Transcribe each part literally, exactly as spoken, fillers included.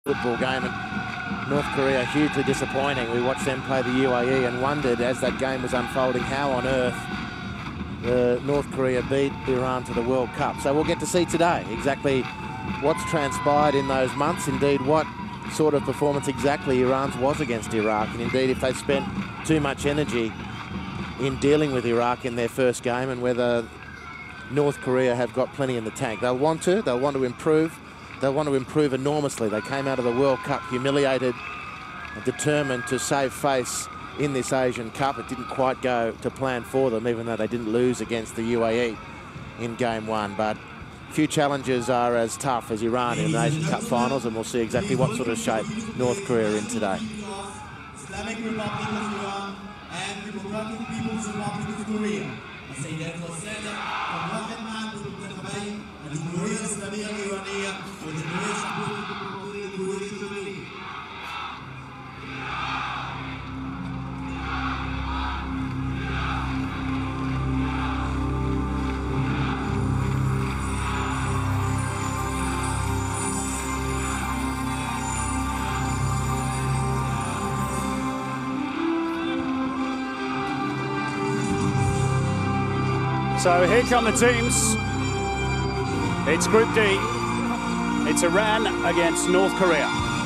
football game, and North Korea hugely disappointing. We watched them play the U A E and wondered as that game was unfolding how on earth the North Korea beat Iran to the World Cup. So we'll get to see today exactly what's transpired in those months, indeed what sort of performance exactly Iran's was against Iraq, and indeed if they spent too much energy in dealing with Iraq in their first game, and whether North Korea have got plenty in the tank. They'll want to, they'll want to improve. They'll want to improve enormously. They came out of the World Cup humiliated and determined to save face in this Asian Cup. It didn't quite go to plan for them, even though they didn't lose against the U A E in game one. But few challenges are as tough as Iran in the Asian Cup finals, and we'll see exactly what sort of shape North Korea are in today. Islamic Republic of Iran and Democratic People's Republic of Korea. السيدات والسادة، ونرحب معا بالمنتخبين الجمهورية الإسلامية الإيرانية والجمهورية الشعبية الديمقراطية الكورية الشمالية. So here come the teams. It's Group D. It's Iran against North Korea.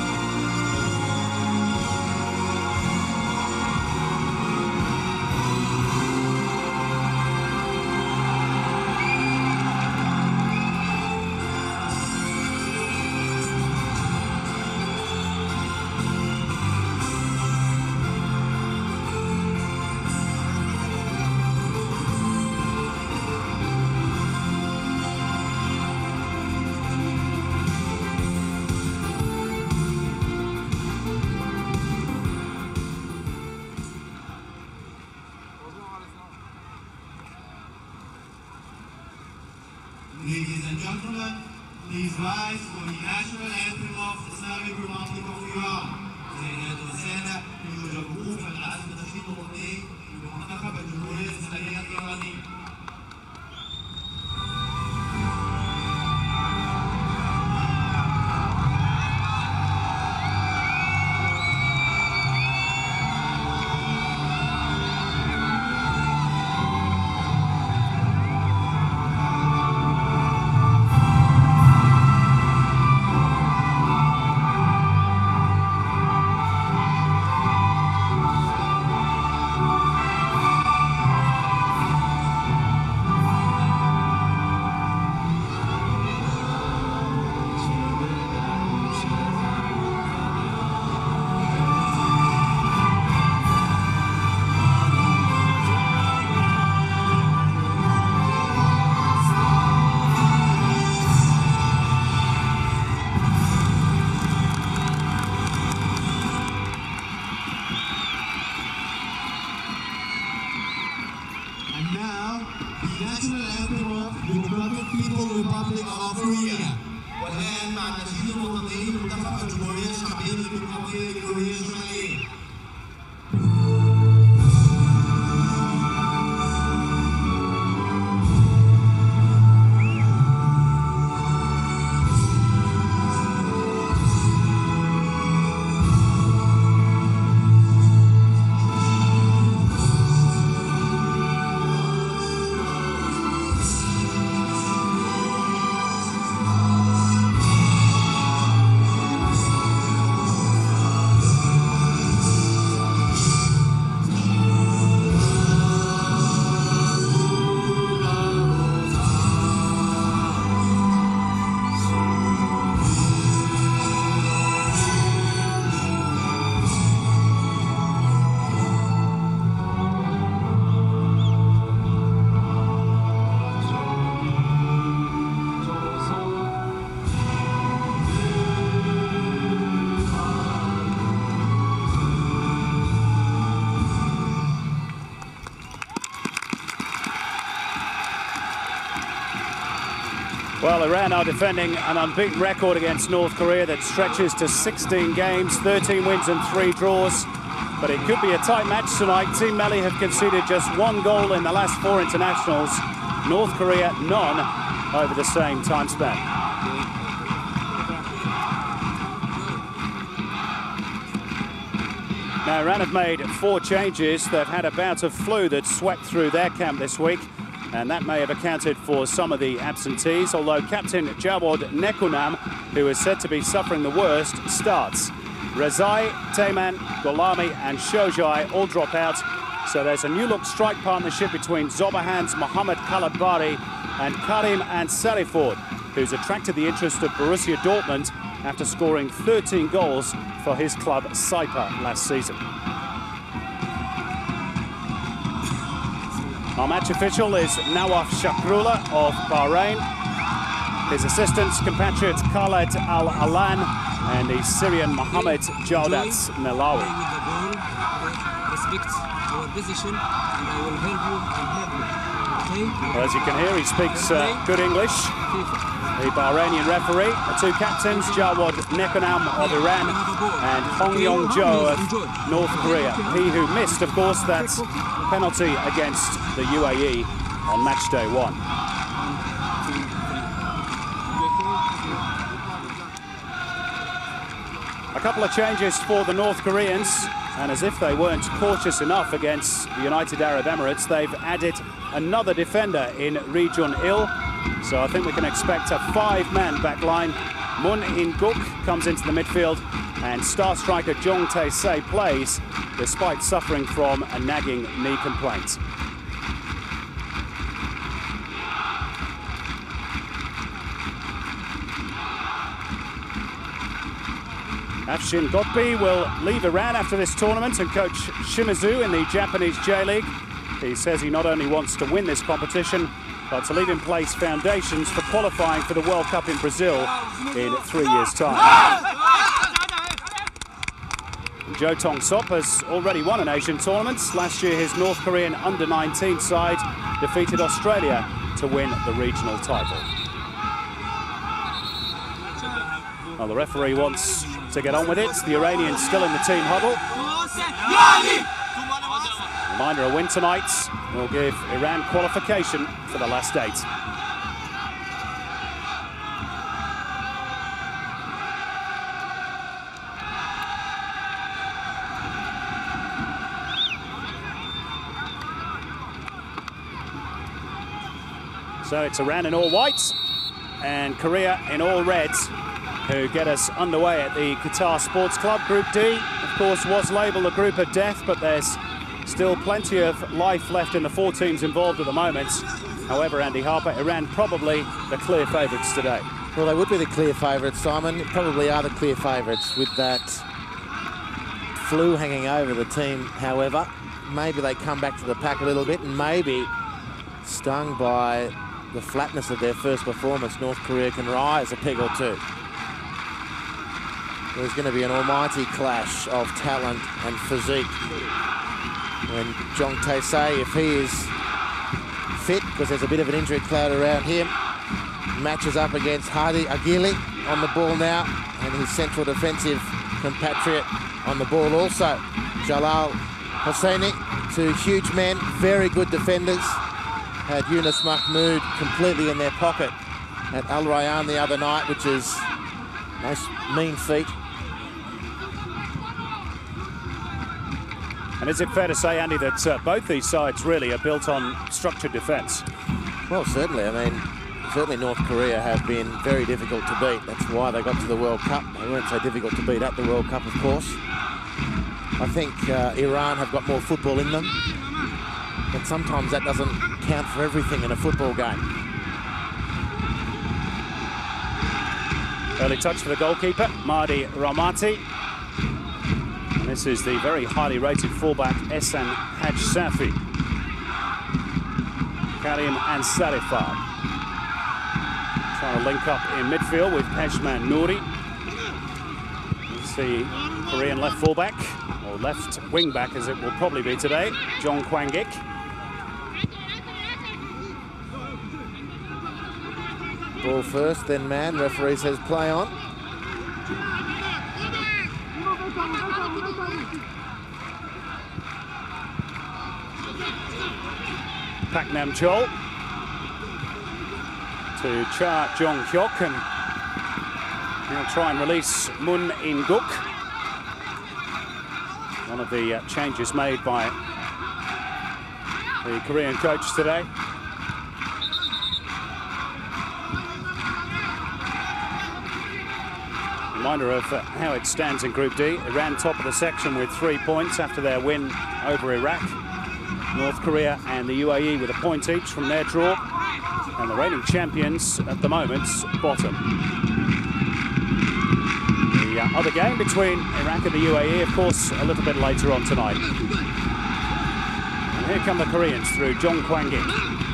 Ladies and gentlemen, please rise for the national anthem of the Islamic Republic of Iran. سيدات والسادة، يوجد وقوف العزم التشكيل الوطني لمنتخب الجمهورية الإسلامية الإيرانية. And now, the national anthem of the Democratic People's Republic of Korea. والآن مع النشيد الوطني لمنتخب الجمهورية الشعبية الديمقراطية الكورية الشمالية. Well, Iran are defending an unbeaten record against North Korea that stretches to sixteen games, thirteen wins and three draws. But it could be a tight match tonight. Team Melli have conceded just one goal in the last four internationals. North Korea, none over the same time span. Now, Iran have made four changes. They've had a bout of flu that swept through their camp this week, and that may have accounted for some of the absentees, although captain Jawad Nekunam, who is said to be suffering the worst, starts. Rezai, Tayman, Golami and Shojai all drop out. So there's a new-look strike partnership between Zobahan's Mohamed Kalabari and Karim Ansariford, who's attracted the interest of Borussia Dortmund after scoring thirteen goals for his club Saipa last season. Our match official is Nawaf Shakrullah of Bahrain. His assistants, compatriots Khaled Al-Alan and the Syrian Mohamed Jawdat Nelawi. Respect our position and I will help you and help you. Okay? Well, as you can hear, he speaks uh, good English. The Bahrainian referee, the two captains, Jawad Nekunam of Iran and Hong Yong-jo of North Korea. He who missed, of course, that penalty against the U A E on match day one. A couple of changes for the North Koreans, and as if they weren't cautious enough against the United Arab Emirates, they've added another defender in Ri Jun-il. So I think we can expect a five-man back line. Moon In-guk comes into the midfield, and star striker Jong Tae-se plays despite suffering from a nagging knee complaint. Afshin Gotbi will leave Iran after this tournament and coach Shimizu in the Japanese J-League. He says he not only wants to win this competition, but to leave in place foundations for qualifying for the World Cup in Brazil in three years' time. Jo Tong-sop has already won an Asian tournament. Last year, his North Korean under nineteen side defeated Australia to win the regional title. Well, the referee wants to get on with it. The Iranians still in the team huddle. Reminder, a win tonight will give Iran qualification for the last eight. So it's Iran in all whites and Korea in all reds, who get us underway at the Qatar Sports Club. Group D, of course, was labelled a group of death, but there's still plenty of life left in the four teams involved at the moment. However, Andy Harper, Iran probably the clear favourites today. Well, they would be the clear favourites, Simon. Probably are the clear favourites with that flu hanging over the team. However, maybe they come back to the pack a little bit, and maybe stung by the flatness of their first performance, North Korea can rise a peg or two. There's going to be an almighty clash of talent and physique. When Jong Tae-se, if he is fit, because there's a bit of an injury cloud around him, matches up against Hadi Aguili on the ball now, and his central defensive compatriot on the ball also. Jalal Hosseini, two huge men, very good defenders. Had Yunus Mahmoud completely in their pocket at Al Rayyan the other night, which is a nice mean feat. And is it fair to say, Andy, that uh, both these sides really are built on structured defence? Well, certainly. I mean, certainly North Korea have been very difficult to beat. That's why they got to the World Cup. They weren't so difficult to beat at the World Cup, of course. I think uh, Iran have got more football in them, but sometimes that doesn't count for everything in a football game. Early touch for the goalkeeper, Mahdi Rahmati. And this is the very highly rated fullback, Ehsan Haj Safi. Karim Ansarifard trying to link up in midfield with Peshman Nouri. It's the Korean left fullback, or left wing back as it will probably be today, Jong Kwang-ik. Ball first, then man. Referee says play on. Pak Nam-chol to Cha Jong-hyuk, and he'll try and release Moon In-guk. One of the uh, changes made by the Korean coach today. Reminder of uh, how it stands in Group D. Iran top of the section with three points after their win over Iraq. North Korea and the U A E with a point each from their draw. And the reigning champions at the moment, bottom. The uh, other game between Iraq and the U A E, of course, a little bit later on tonight. And here come the Koreans through Jong Kwang-ik.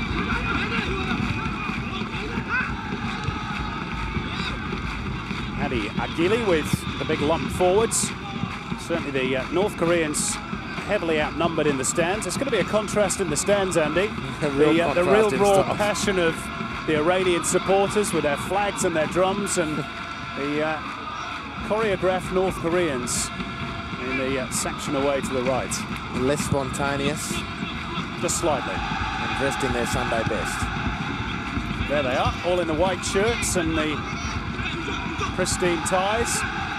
Hadi Agili with the big lump forwards. Certainly the uh, North Koreans heavily outnumbered in the stands. It's going to be a contrast in the stands, Andy. The real, the, uh, the real raw style. passion of the Iranian supporters with their flags and their drums, and the uh, choreographed North Koreans in the uh, section away to the right. Less spontaneous. Just slightly. And dressed in their Sunday best. There they are, all in the white shirts and the pristine ties.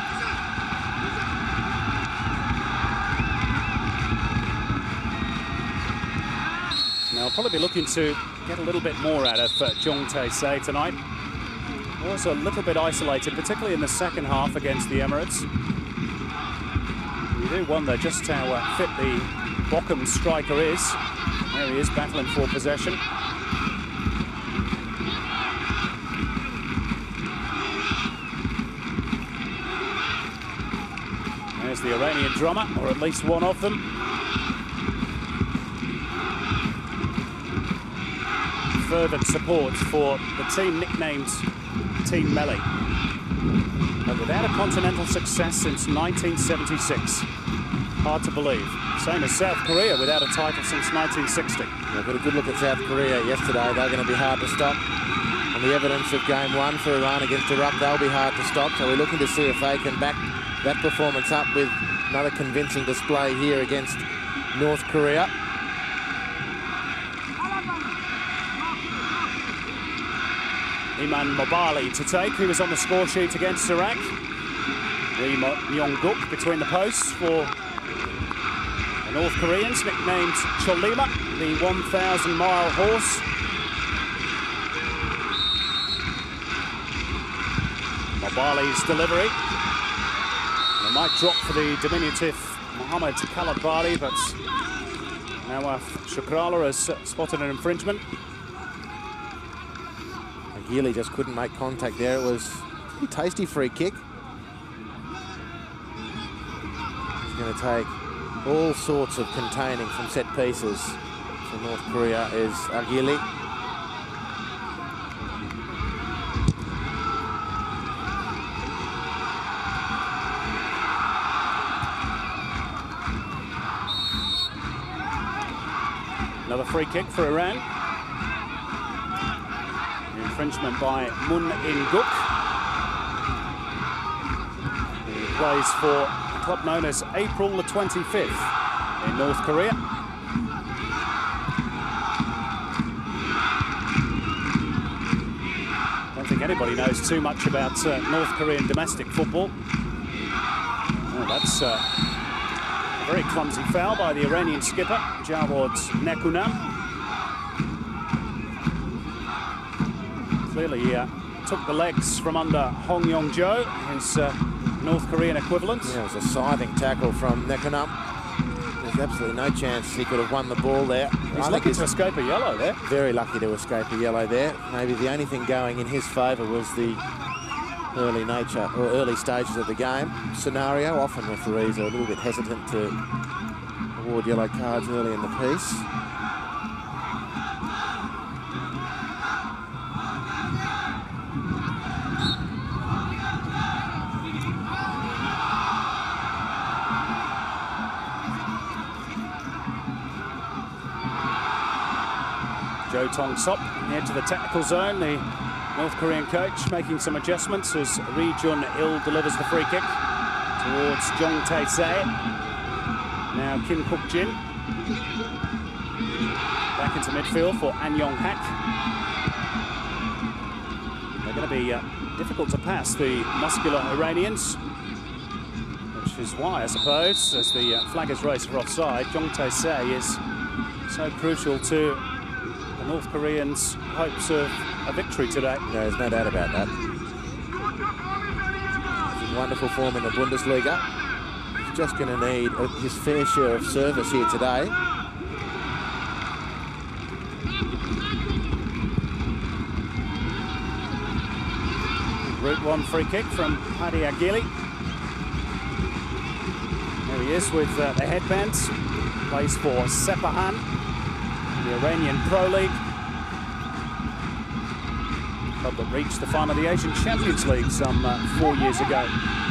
Now, I'll probably be looking to get a little bit more out of uh, Jong Tae-se tonight. Also a little bit isolated, particularly in the second half against the Emirates. You do wonder just how uh, fit the Bochum striker is. There he is, battling for possession. There's the Iranian drummer, or at least one of them. Fervent support for the team nicknamed Team Melli. But without a continental success since nineteen seventy-six. Hard to believe. Same as South Korea without a title since nineteen sixty. We've got a good look at South Korea yesterday. They're going to be hard to stop. On the evidence of game one for Iran against Iraq, they'll be hard to stop. So we're looking to see if they can back that performance up with another convincing display here against North Korea. Iman Mobali to take. He was on the score sheet against Iraq. Lee Myung-guk between the posts for the North Koreans, nicknamed Cholima, the one thousand mile horse. Mobali's delivery. And it might drop for the diminutive Mohamed Kalabari, but Nawaf Shukrala has spotted an infringement. Agili just couldn't make contact there. It was a tasty free kick. He's going to take all sorts of containing from set pieces for North Korea is Agili. Another free kick for Iran. Infringement by Moon In-guk, who plays for a club known as April the twenty-fifth in North Korea. I don't think anybody knows too much about uh, North Korean domestic football. Oh, that's uh, a very clumsy foul by the Iranian skipper, Jawad Nekunam. Clearly uh, took the legs from under Hong Yong-jo, his uh, North Korean equivalent. Yeah, it was a scything tackle from Nekunam. There's absolutely no chance he could have won the ball there. He's lucky to escape a yellow there. Very lucky to escape a yellow there. Maybe the only thing going in his favour was the early nature or early stages of the game scenario. Often referees are a little bit hesitant to award yellow cards early in the piece. Jo Tong-sop on the edge of the technical zone. The North Korean coach making some adjustments as Ri Jun-il delivers the free kick towards Jong Tae-se. Now Kim Kook-jin back into midfield for An Yong-hak. They're going to be uh, difficult to pass, the muscular Iranians. which is why, I suppose, as the uh, flag is raised for offside, Jong Tae-se is so crucial to the North Koreans' hopes of a victory today. No, there's no doubt about that. He's in wonderful form in the Bundesliga. He's just going to need his fair share of service here today. Route one free kick from Hadi Agili. There he is with uh, the headbands. Plays for Sepahan, the Iranian Pro League. Club that reached the final of the Asian Champions League some uh, four years ago.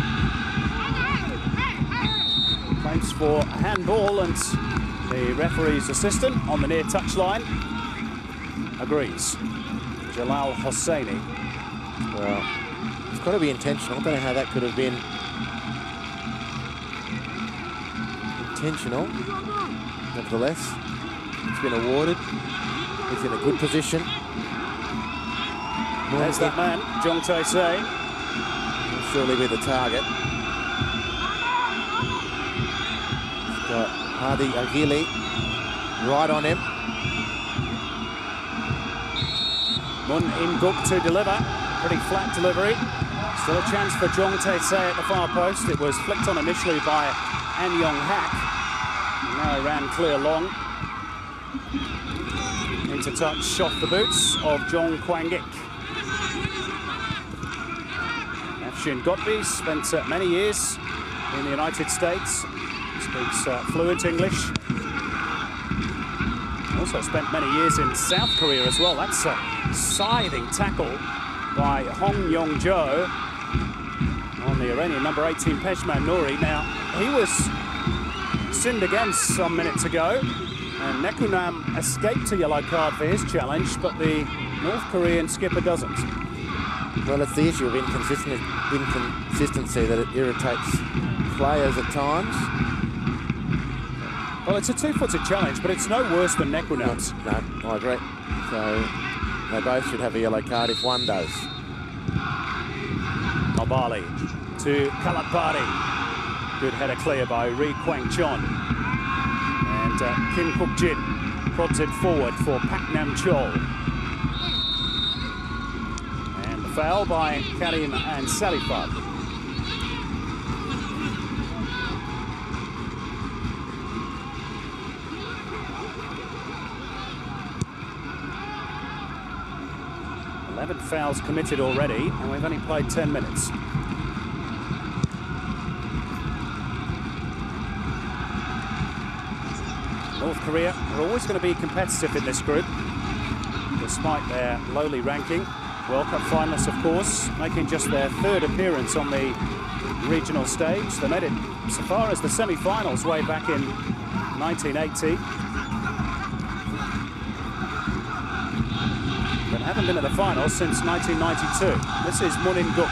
Claims for handball, and the referee's assistant on the near touchline agrees. Jalal Hosseini. Well, it's got to be intentional. I don't know how that could have been intentional. Nevertheless, it's been awarded. He's in a good position. There's that man, Jong Tae-se. Will surely be the target. He's got Hadi Agili right on him. Mun In-guk to deliver. Pretty flat delivery. Still a chance for Jong Tae-se at the far post. It was flicked on initially by An Yong-hak. Now he ran clear long. Into touch off the boots of Jong Kwang-ik. Afshin Gotbi spent uh, many years in the United States. Speaks uh, fluent English. Also spent many years in South Korea as well. That's a scything tackle by Hong Yong-jo on the Iranian number eighteen, Peshman Nouri. Now, he was sinned against some minutes ago, and Nekunam escaped a yellow card for his challenge, but the North Korean skipper doesn't. Well, it's the issue of inconsistent inconsistency that it irritates players at times. Well, it's a two-footed challenge, but it's no worse than Nekunam's. No, I agree. So they both should have a yellow card if one does. Nobali to Kalapari. Good header clear by Ri Kwang-chon. And uh, Kim Kuk-jin prods it forward for Pak Nam-chol. And the foul by Karim and Salifat. eleven fouls committed already, and we've only played ten minutes. North Korea are always going to be competitive in this group, despite their lowly ranking. World Cup finalists, of course, making just their third appearance on the regional stage. They made it so far as the semi-finals way back in nineteen eighty. But haven't been at the finals since nineteen ninety-two. This is Mun In-guk.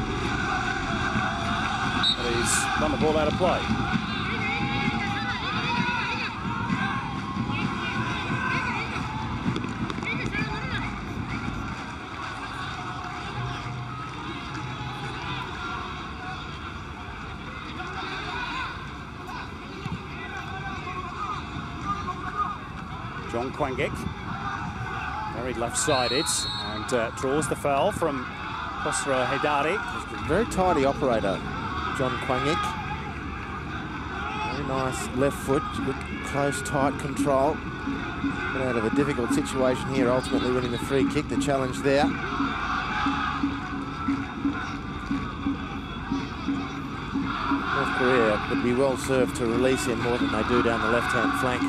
But he's run the ball out of play. Jong Kwang-ik. Very left-sided, and uh, draws the foul from Khosrow Haidari. Very tidy operator, Jong Kwang-ik. Very nice left foot, good close, tight control. Got out of a difficult situation here, ultimately winning the free kick, the challenge there. North Korea would be well served to release him more than they do down the left-hand flank.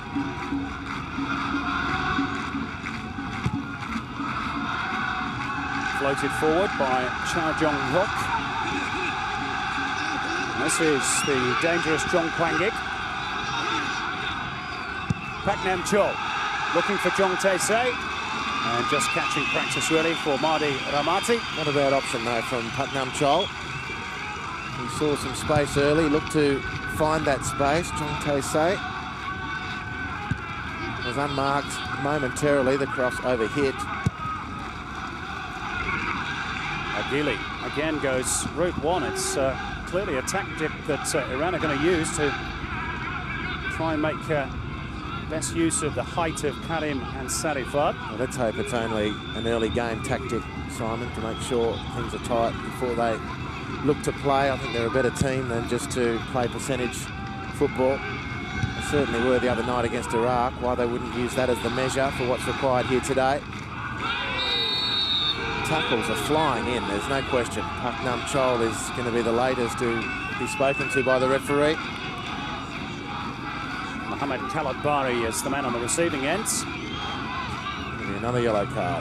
Floated forward by Cha Jong-rok. This is the dangerous Jong Kwang-ik. Pak Nam-chol looking for Jong Tae-se, and just catching practice really for Mahdi Ramati. Not a bad option though from Pak Nam-chol. He saw some space early, looked to find that space. Jong Tae-se was unmarked momentarily, the cross overhit. Agili again goes route one. It's uh, clearly a tactic that uh, Iran are going to use to try and make uh, best use of the height of Karim and Sarifat. Well, let's hope it's only an early game tactic, Simon, to make sure things are tight before they look to play. I think they're a better team than just to play percentage football. They certainly were the other night against Iraq. Why they wouldn't use that as the measure for what's required here today. Tackles are flying in, there's no question. Paknam Chol is going to be the latest to be spoken to by the referee. Mohamed Kalabari is the man on the receiving end. Maybe another yellow card.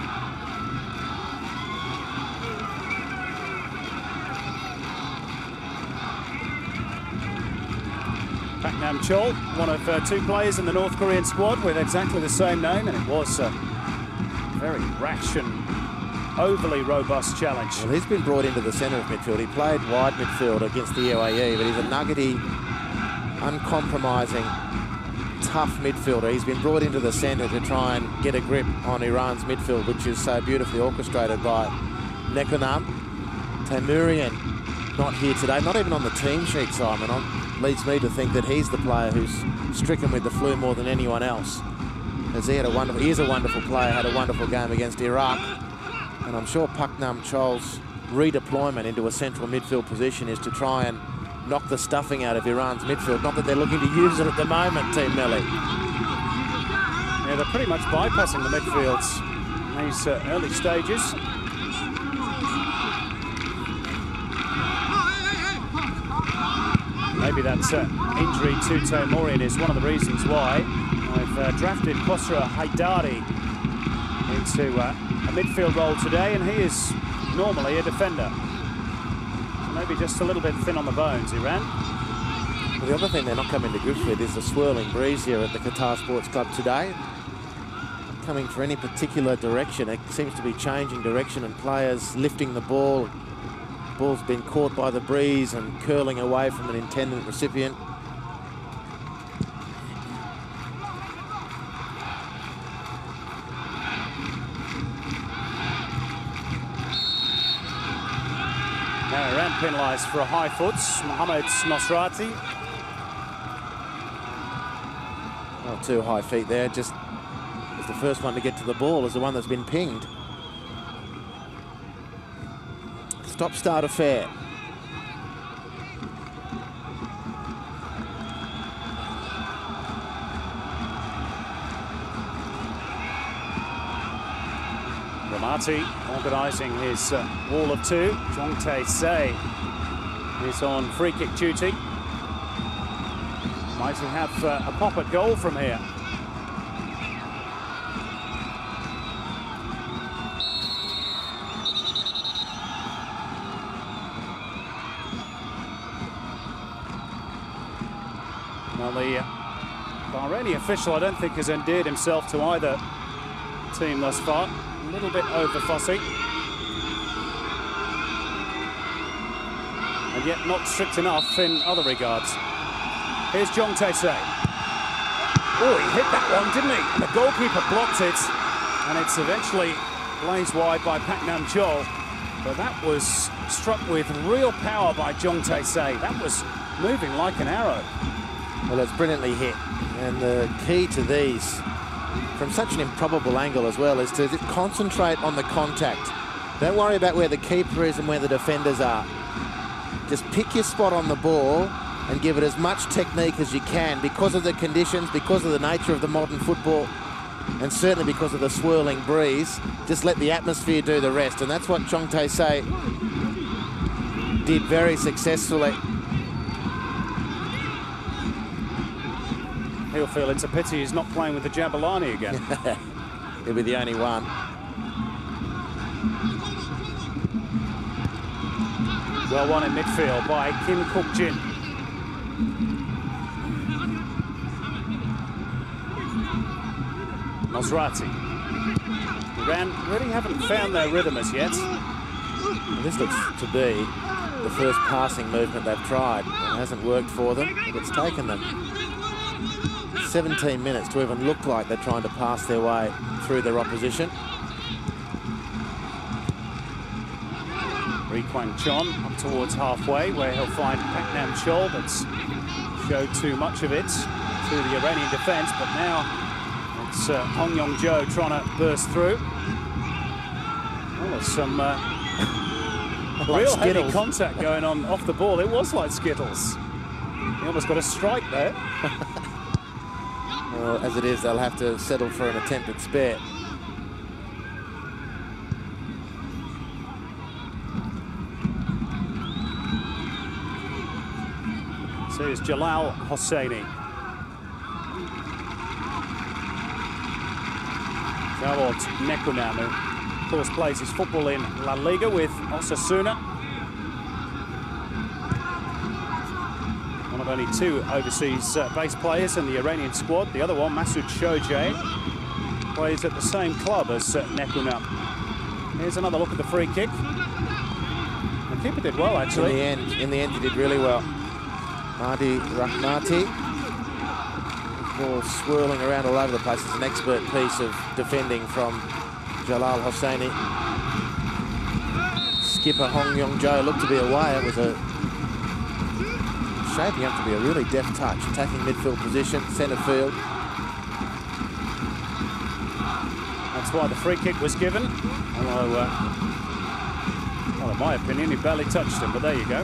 Paknam Chol, one of uh, two players in the North Korean squad with exactly the same name, and it was a very rash and overly robust challenge. Well, he's been brought into the centre of midfield. He played wide midfield against the U A E, but he's a nuggety, uncompromising, tough midfielder. He's been brought into the centre to try and get a grip on Iran's midfield, which is so beautifully orchestrated by Nekonam. Tamurian not here today, not even on the team sheet, Simon. On, leads me to think that he's the player who's stricken with the flu more than anyone else. As he had a wonderful, he is a wonderful player, had a wonderful game against Iraq. And I'm sure Paknam Chol's redeployment into a central midfield position is to try and knock the stuffing out of Iran's midfield. Not that they're looking to use it at the moment, Team Melli. Yeah, they're pretty much bypassing the midfields in these uh, early stages. Maybe that uh, injury to Tamurian is one of the reasons why I've uh, drafted Khosrow Haidari into uh, a midfield role today, and he is normally a defender. So maybe just a little bit thin on the bones, Iran. Well, the other thing they're not coming to grips with is the swirling breeze here at the Qatar Sports Club today. Coming for any particular direction, it seems to be changing direction, and players lifting the ball. Ball's been caught by the breeze and curling away from an intended recipient. Now Iran penalised for a high foot. Mohamed Nosrati. Oh, two high feet there. Just as the first one to get to the ball is the one that's been pinged. Stop-start affair. Ramati organising his uh, wall of two. Jong Tae-se is on free kick duty. Might he have uh, a pop at goal from here? Well, the uh, Bahraini official, I don't think, has endeared himself to either team thus far. A little bit over fussy. And yet not strict enough in other regards. Here's Jong Tae-se. Oh, he hit that one, didn't he? And the goalkeeper blocked it. And it's eventually blazed wide by Paknam Chol. But that was struck with real power by Jong Tae-se. That was moving like an arrow. Well, it's brilliantly hit. And the key to these, from such an improbable angle as well, is to concentrate on the contact. Don't worry about where the keeper is and where the defenders are. Just pick your spot on the ball and give it as much technique as you can, because of the conditions, because of the nature of the modern football, and certainly because of the swirling breeze. Just let the atmosphere do the rest, and that's what Jong Tae-se did very successfully. He'll feel it's a pity he's not playing with the Jabulani again. He'll be the only one. Well won in midfield by Kim Kuk-jin. Nosrati. Iran really haven't found their rhythm as yet. Well, this looks to be the first passing movement they've tried. It hasn't worked for them, but it's taken them seventeen minutes to even look like they're trying to pass their way through their opposition. Kwang Chon up towards halfway, where he'll find Pak Nam Chol, but showed too much of it to the Iranian defence. But now it's uh, Hong Yong-jo trying to burst through. Well, there's some uh, like real Skittles. heavy contact going on off the ball. It was like Skittles. He almost got a strike there. Well, as it is, they'll have to settle for an attempted spare. So here's Jalal Hosseini. Jawad Nekunam, who of course plays his football in La Liga with Osasuna. One of only two overseas uh, base players in the Iranian squad. The other one, Masoud Shoje, plays at the same club as uh, Nekunam. Here's another look at the free kick. The keeper did well, actually. In the end, in the end, he did really well. Mahdi Rahmati, ball swirling around all over the place. It's an expert piece of defending from Jalal Hosseini. Skipper Hong Yong-jo looked to be away. It was a shaping up to be a really deft touch, attacking midfield position, centre field. That's why the free kick was given. Although, uh, well, in my opinion, he barely touched him, but there you go.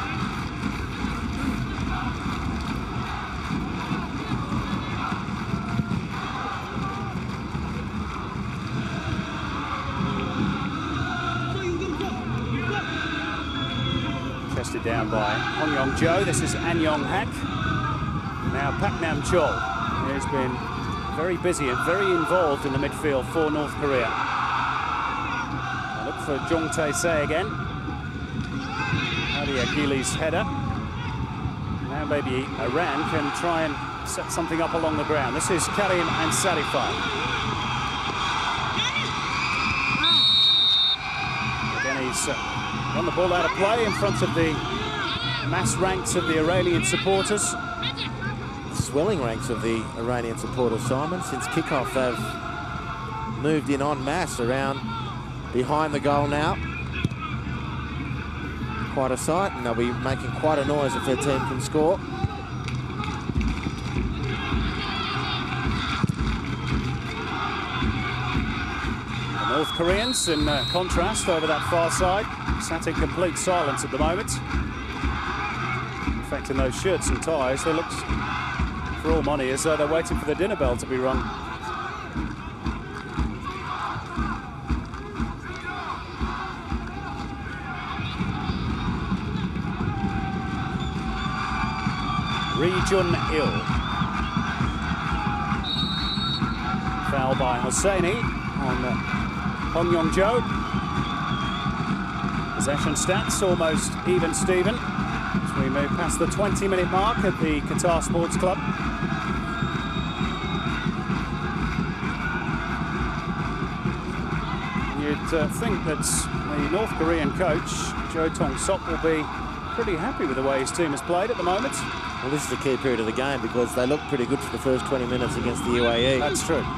Tested down by Hong Yong-jo. This is An Yong-hak. Now Pak Nam Chol, who's been very busy and very involved in the midfield for North Korea. I look for Jung Tae-se again. Hadi Aguili's header. Now maybe Iran can try and set something up along the ground. This is Karim Ansarifai. Again, he's uh, run the ball out of play in front of the mass ranks of the Iranian supporters. Swelling ranks of the Iranian supporters, Simon. Since kickoff, they've moved in en masse around behind the goal now. Quite a sight, and they'll be making quite a noise if their team can score. The North Koreans, in uh, contrast, over that far side, sat in complete silence at the moment. In fact, in those shirts and ties, they looked, for all money, as though they're waiting for the dinner bell to be rung. Ri Jun-il. Foul by Hosseini on uh, Hong Yong-jo. Possession stats almost even, Stephen, as we move past the twenty minute mark at the Qatar Sports Club. You'd uh, think that the North Korean coach, Jo Tong-sok, will be pretty happy with the way his team has played at the moment. Well, this is the key period of the game because they looked pretty good for the first twenty minutes against the U A E. That's true.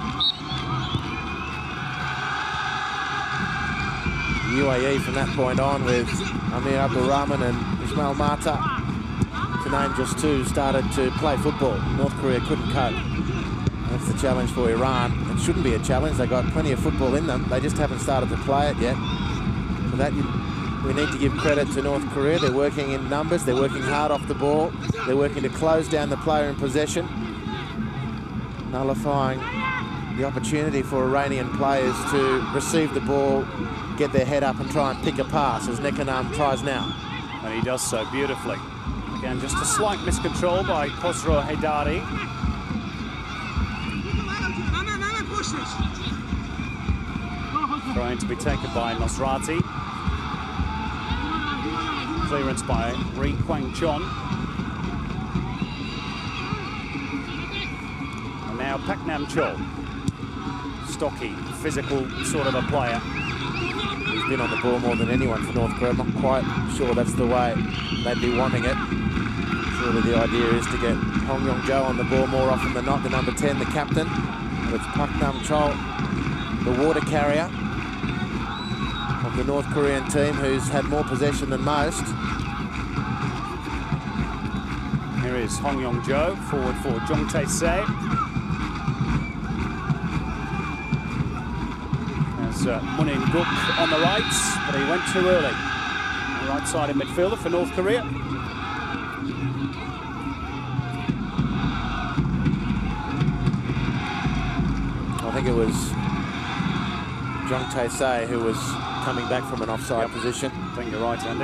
The U A E from that point on, with Amir Abdul Rahman and Ismail Mata, to name just two, started to play football. North Korea couldn't cope. That's the challenge for Iran. It shouldn't be a challenge. They've got plenty of football in them. They just haven't started to play it yet. For that, you, we need to give credit to North Korea. They're working in numbers. They're working hard off the ball. They're working to close down the player in possession, nullifying the opportunity for Iranian players to receive the ball, get their head up and try and pick a pass, as Nekunam tries now. And he does so beautifully. Again, just a slight miscontrol by Khosrow Haidari. Trying to be taken by Nosrati. Clearance by Ri Kwang Chon. And now Pak Nam Chol. Stocky, physical sort of a player. He's been on the ball more than anyone for North Korea. I'm not quite sure that's the way they'd be wanting it. Surely the idea is to get Hong Yong-jo on the ball more often than not, the number ten, the captain. But it's Pak Nam Chol, the water carrier. of the North Korean team, who's had more possession than most. Here is Hong Yong-jo, forward for Jong Tae-se. There's uh, Moon In-guk on the right, but he went too early. The right-sided midfielder for North Korea. I think it was Jong Tae-se who was coming back from an offside Yep. position. I think you're right, Andy.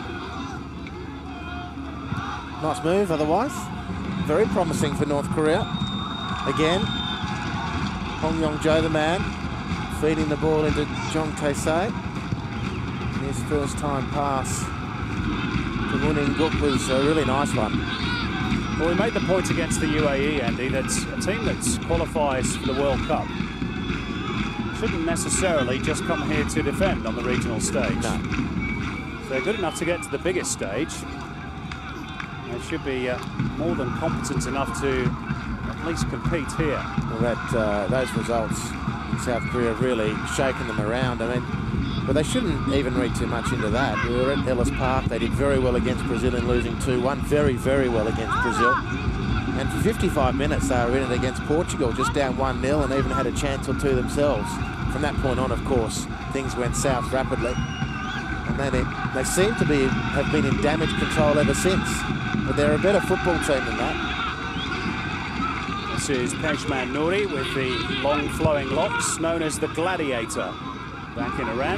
Nice move otherwise. Very promising for North Korea. Again, Hong Yong-jo, the man, feeding the ball into Jong Tae-se. His first time pass to Moon In-guk was a really nice one. Well, we made the point against the U A E, Andy, that a team that qualifies for the World Cup shouldn't necessarily just come here to defend on the regional stage. No. If they're good enough to get to the biggest stage, they should be uh, more than competent enough to at least compete here. Well, that uh, those results in South Korea have really shaken them around. I mean, but they shouldn't even read too much into that. We were at Ellis Park. They did very well against Brazil in losing two one. Very, very well against Brazil. And for fifty-five minutes, they were in it against Portugal, just down one nil, and even had a chance or two themselves. From that point on, of course, things went south rapidly. And then it, they seem to be have been in damage control ever since. But they're a better football team than that. This is Pejman Nouri with the long flowing locks, known as the Gladiator, back in Iran.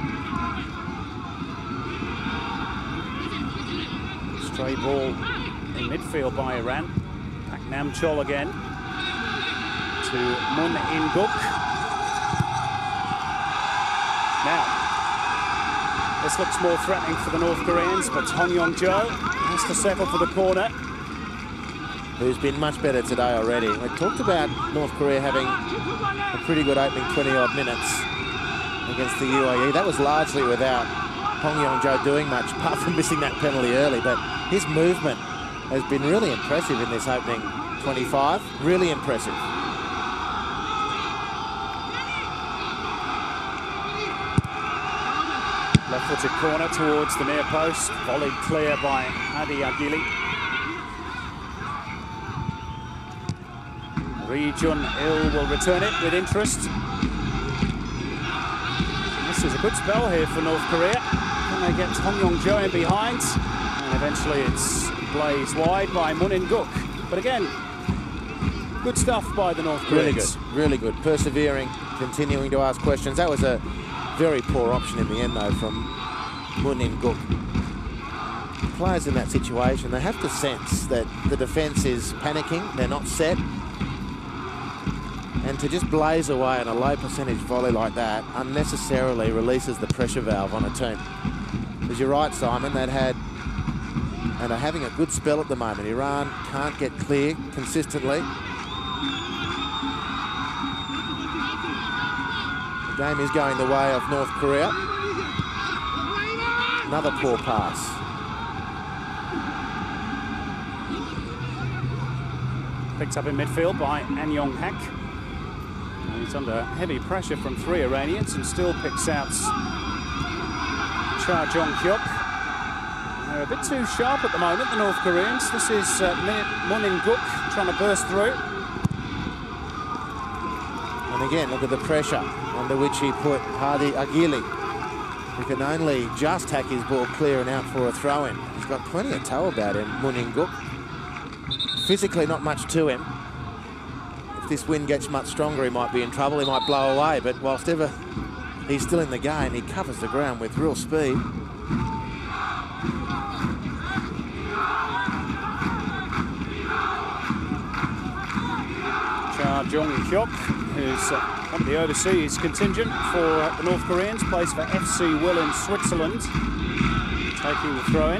Stray ball in midfield by Iran. Pak Nam Chol again to Moon In-guk. Now, this looks more threatening for the North Koreans, but Hong Yong-jo has to settle for the corner. Who's been much better today already. We talked about North Korea having a pretty good opening twenty odd minutes against the U A E. That was largely without Hong Yong-jo doing much, apart from missing that penalty early. But his movement has been really impressive in this opening twenty-five. Really impressive. Left-footed corner towards the near post, volleyed clear by Hadi Aguili. Ri Jun-il will return it with interest. This is a good spell here for North Korea. Can they get Hong Yong-jo in behind? And eventually it's blazed wide by Moon In-guk. But again, good stuff by the North Koreans. Really good, really good. Persevering, continuing to ask questions. That was a very poor option in the end, though, from Moon In-guk. Players in that situation, they have to sense that the defence is panicking, they're not set. And to just blaze away on a low percentage volley like that unnecessarily releases the pressure valve on a team. Because you're right, Simon, they'd had and are having a good spell at the moment. Iran can't get clear consistently. The game is going the way of North Korea. Another poor pass. Picked up in midfield by An Yong-hak. He's under heavy pressure from three Iranians and still picks out Cha Jong-hyuk. They're a bit too sharp at the moment, the North Koreans. This is uh, Moon In-guk trying to burst through. And again, look at the pressure under which he put Hadi Aguili, who can only just hack his ball clear and out for a throw-in. He's got plenty of toe about him, Moon In-guk. Physically, not much to him. If this wind gets much stronger, he might be in trouble. He might blow away. But whilst ever he's still in the game, he covers the ground with real speed. Cha Jong-hyuk, who's uh, one of the overseas contingent for uh, the North Koreans, plays for F C Will in Switzerland, taking the throw-in.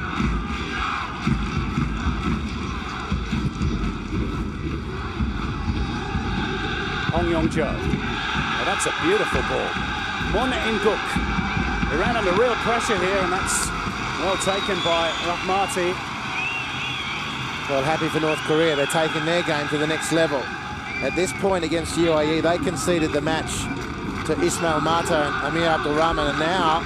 Hong Yong-jo. Oh, that's a beautiful ball. Moon In-guk. Iran under real pressure here, and that's well taken by Rahmati. Well, happy for North Korea. They're taking their game to the next level. At this point against U A E, they conceded the match to Ismail Mato and Amir Abdul Rahman, and now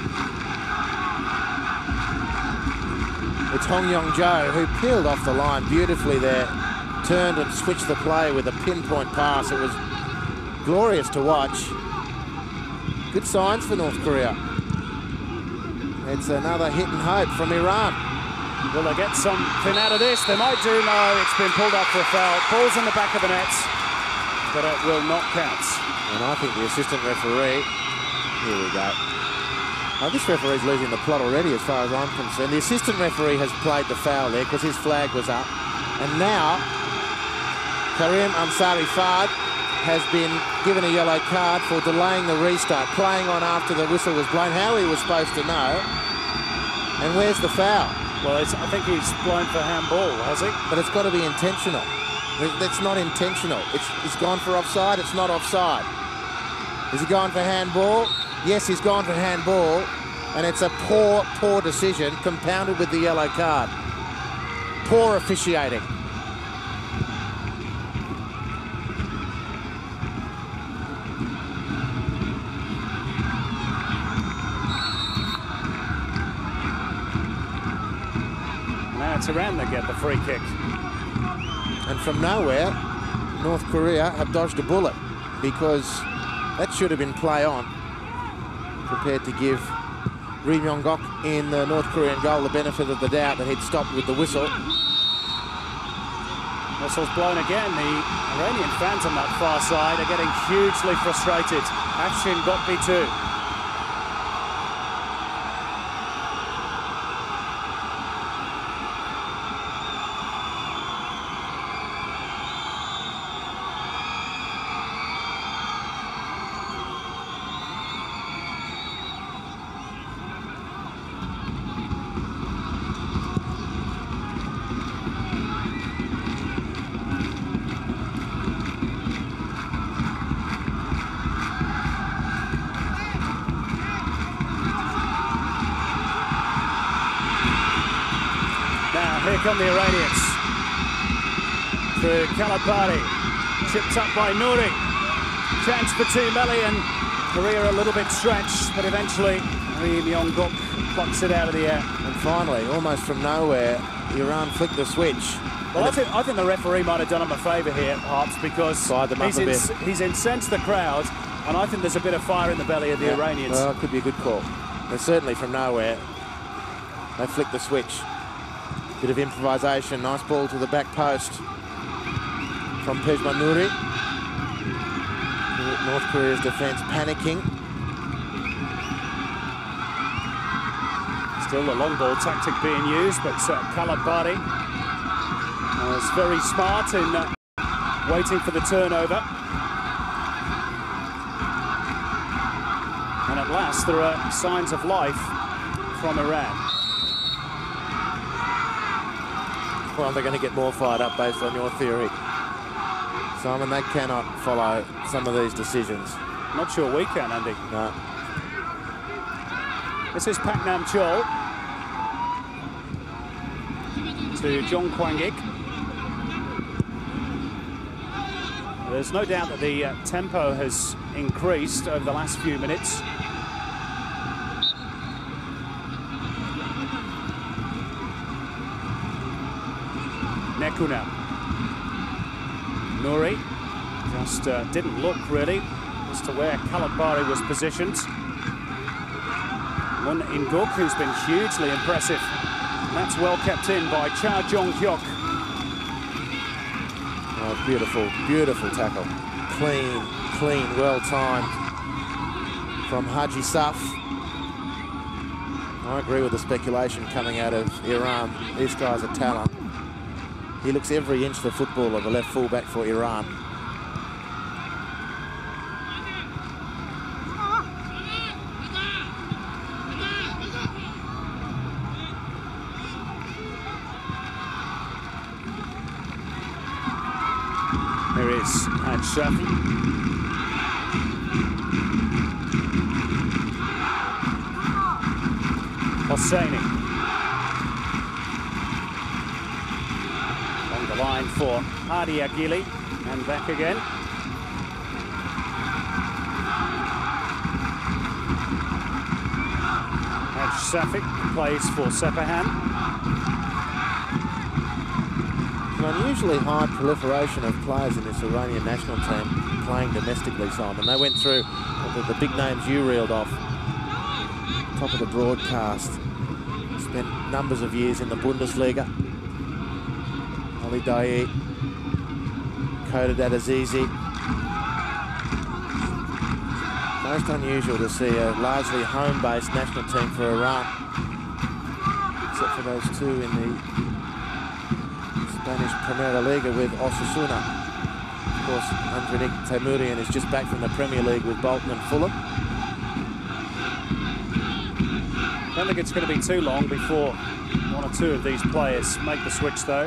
it's Hong Yong Jo, who peeled off the line beautifully there, turned and switched the play with a pinpoint pass. It was glorious to watch. Good signs for North Korea. It's another hit and hope from Iran. Will they get something out of this? They might do. No, it's been pulled up for a foul. Ball's in the back of the nets, but it will not count. And I think the assistant referee, here we go. Oh, this referee's losing the plot already as far as I'm concerned. The assistant referee has played the foul there because his flag was up. And now, Karim Ansari Fard has been given a yellow card for delaying the restart, playing on after the whistle was blown. How he was supposed to know. And where's the foul? Well, it's, I think he's blown for handball, has he? But it's got to be intentional. That's not intentional. It's, it's gone for offside. It's not offside. Is he going for handball? Yes, he's gone for handball. And it's a poor, poor decision, compounded with the yellow card. Poor officiating. Now it's Iran that get the free kick. And from nowhere, North Korea have dodged a bullet, because that should have been play on. Prepared to give Ri Myong-gok in the North Korean goal the benefit of the doubt that he'd stopped with the whistle. Whistle's blown again. The Iranian fans on that far side are getting hugely frustrated. Afshin Gokbi too. Here come the Iranians. Through Kalabari. Chipped up by Nouri. Chance for Team Melli, and Korea a little bit stretched, but eventually Ri Myong-gok plucks it out of the air. And finally, almost from nowhere, Iran flicked the switch. Well, I think, I think the referee might have done him a favour here, Harps, because he's, ins he's incensed the crowd, and I think there's a bit of fire in the belly of the yeah. Iranians. Well, it could be a good call. And certainly from nowhere, they flicked the switch. Bit of improvisation, nice ball to the back post from Pejman Nouri. North Korea's defence panicking. Still the long ball tactic being used, but uh, Kalabari was very smart in uh, waiting for the turnover. And at last there are signs of life from Iran. Well, they're going to get more fired up based on your theory, Simon. They cannot follow some of these decisions. Not sure we can, Andy. No. This is Pak Nam Chol to Jong Kwang-ik. There's no doubt that the uh, tempo has increased over the last few minutes. Nekuna. Nouri just uh, didn't look really as to where Kalabari was positioned. Moon In-guk, who's been hugely impressive. And that's well kept in by Cha Jong-hyuk. Oh, beautiful, beautiful tackle. Clean, clean, well timed from Haji Saf. I agree with the speculation coming out of Iran. This guy's a talent. He looks every inch the football of the left fullback for Iran. There is Had Shafi. Hosseini. On the line for Hadi Agili, and back again. Safi plays for Sepahan. An unusually high proliferation of players in this Iranian national team playing domestically, Simon. They went through the, the big names you reeled off, top of the broadcast. Spent numbers of years in the Bundesliga. Ali Daei, Kodad Azizi. Most unusual to see a largely home-based national team for Iran, except for those two in the Spanish Primera Liga with Osasuna. Of course, Andrinik Teimourian is just back from the Premier League with Bolton and Fulham. I don't think it's going to be too long before one or two of these players make the switch, though.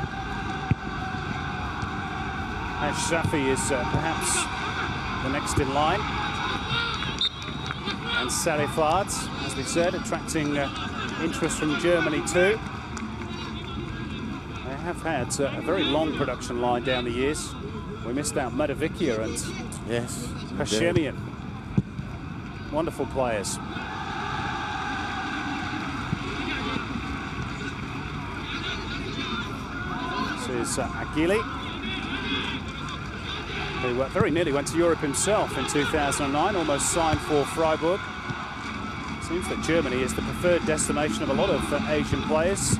Ash Safi is uh, perhaps the next in line. And Sarifat, as we said, attracting uh, interest from Germany too. They have had uh, a very long production line down the years. We missed out Madavikia and yes, Hashemian. Wonderful players. This is uh, Aguili, who uh, very nearly went to Europe himself in two thousand nine, almost signed for Freiburg. Seems that Germany is the preferred destination of a lot of uh, Asian players.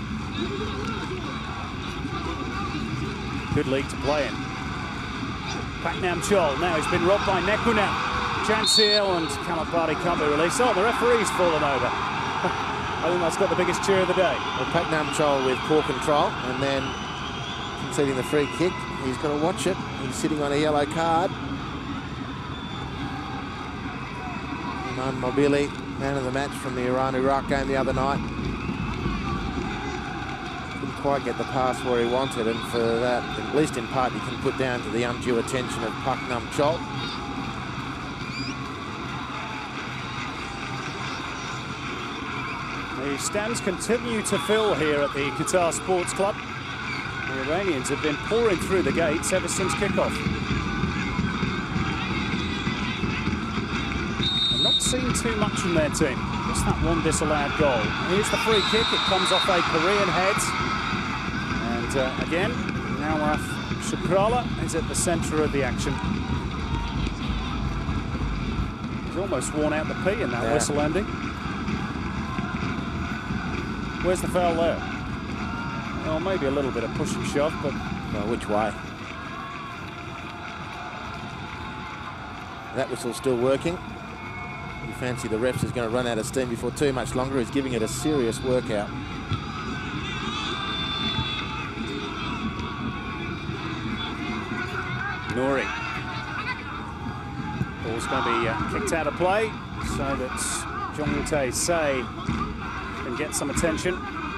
Good league to play in. Paknam Chol, now he's been robbed by Nekunam. Jansiel and Kalapati can't be released. Oh, the referee's fallen over. I think that's got the biggest cheer of the day. Well, Paknam Chol with poor control and then conceding the free kick. He's got to watch it. He's sitting on a yellow card. Iman Mobili, man of the match from the Iran-Iraq game the other night. Couldn't quite get the pass where he wanted, and for that, at least in part, you can put down to the undue attention of Paknam Chol. The stands continue to fill here at the Qatar Sports Club. The Iranians have been pouring through the gates ever since kickoff. I've not seen too much from their team. Just that one disallowed goal. Here's the free kick. It comes off a Korean head. And uh, again, Nawaf Shukrala is at the centre of the action. He's almost worn out the P in that yeah. whistle ending. Where's the foul there? Well, maybe a little bit of push and shove, but... Well, which way? That whistle's still working. You fancy the refs is going to run out of steam before too much longer. He's giving it a serious workout. Nouri. Ball's going to be uh, kicked out of play so that Jongwoo Say can get some attention.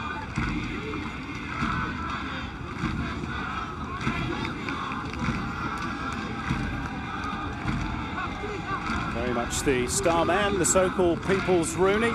Very much the star man, the so-called People's Rooney.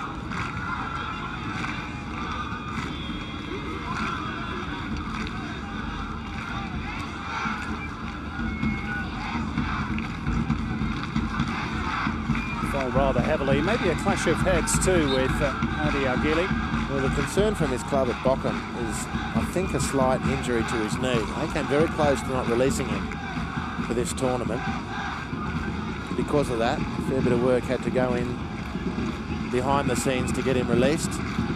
Fell rather heavily, maybe a clash of heads too with uh, Adi Aguili. Well, the concern from his club at Bochum is, I think, a slight injury to his knee. They came very close to not releasing him for this tournament. Because of that, a fair bit of work had to go in behind the scenes to get him released.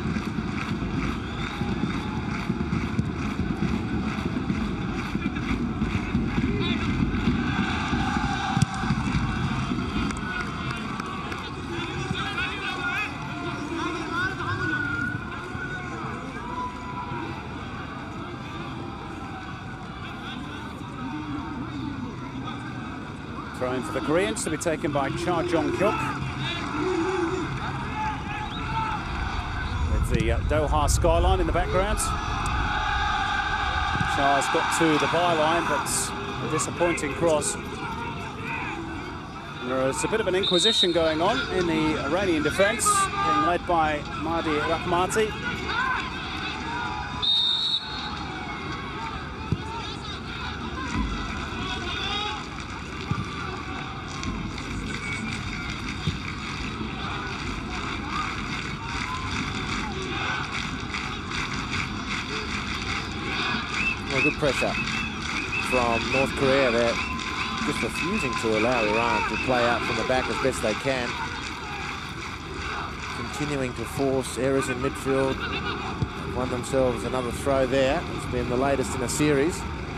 Throw in for the Koreans to be taken by Cha Jong-hyuk. With the uh, Doha skyline in the background. Cha's got to the byline, but a disappointing cross. There's a bit of an inquisition going on in the Iranian defence, being led by Mahdi Rahmati. Well, good pressure from North Korea. They're just refusing to allow Iran to play out from the back as best they can. Continuing to force errors in midfield. They've won themselves another throw there. It's been the latest in a series.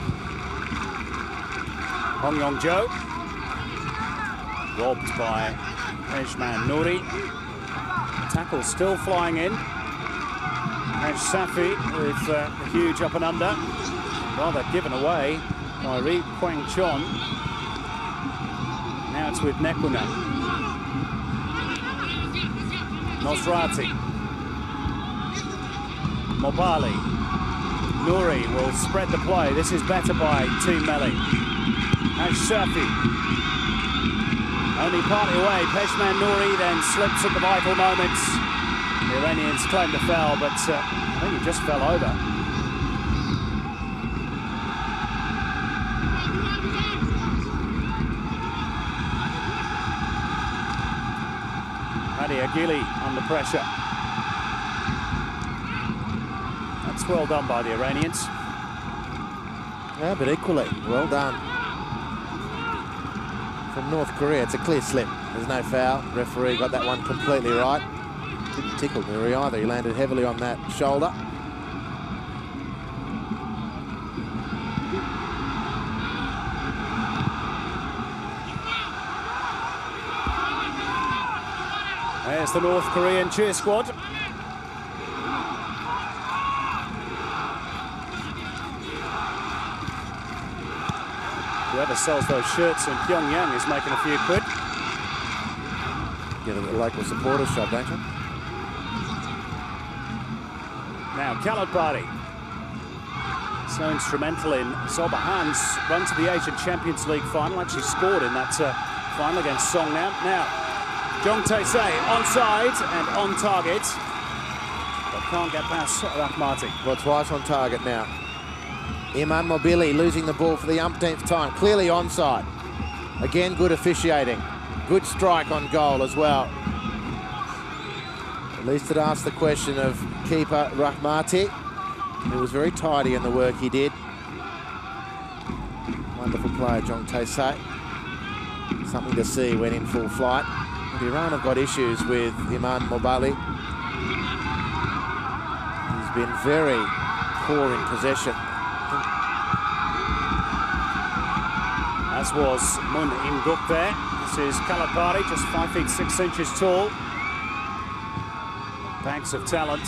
Hong Yong-jo. Robbed by Pejman Nouri. Tackle still flying in. Haj Safi with uh, a huge up and under. Rather given away by Ri Kwang Chon. Now it's with Nekuna. Nosrati. Mobali. Nouri will spread the play. This is better by Team Melli. Haj Safi. Only partly away. Pejman Nouri then slips at the vital moments. The Iranians claim the foul, but uh, I think he just fell over. Hadi Agili under pressure. That's well done by the Iranians. Yeah, but equally, well done from North Korea. It's a clear slip. There's no foul. Referee got that one completely right. Didn't tickle Nouri either. He landed heavily on that shoulder. There's the North Korean cheer squad. Whoever sells those shirts in Pyongyang is making a few quid. Get a local supporters shop, don't you? Now, Kalabari. So instrumental in Zobahan's run to the Asian Champions League final. Actually scored in that uh, final against Songnam. Now, Jong Tae-se onside and on target, but can't get past Rahmati. Well, twice on target now. Iman Mobili losing the ball for the umpteenth time. Clearly onside. Again, good officiating. Good strike on goal as well. At least it asked the question of keeper Rahmati, who was very tidy in the work he did. Wonderful player, Jong Tae-se. Something to see when in full flight. But Iran have got issues with Iman Mobili. He's been very poor in possession. As was Mun In-guk there. This is Kalabari, just five feet six inches tall. Bags of talent.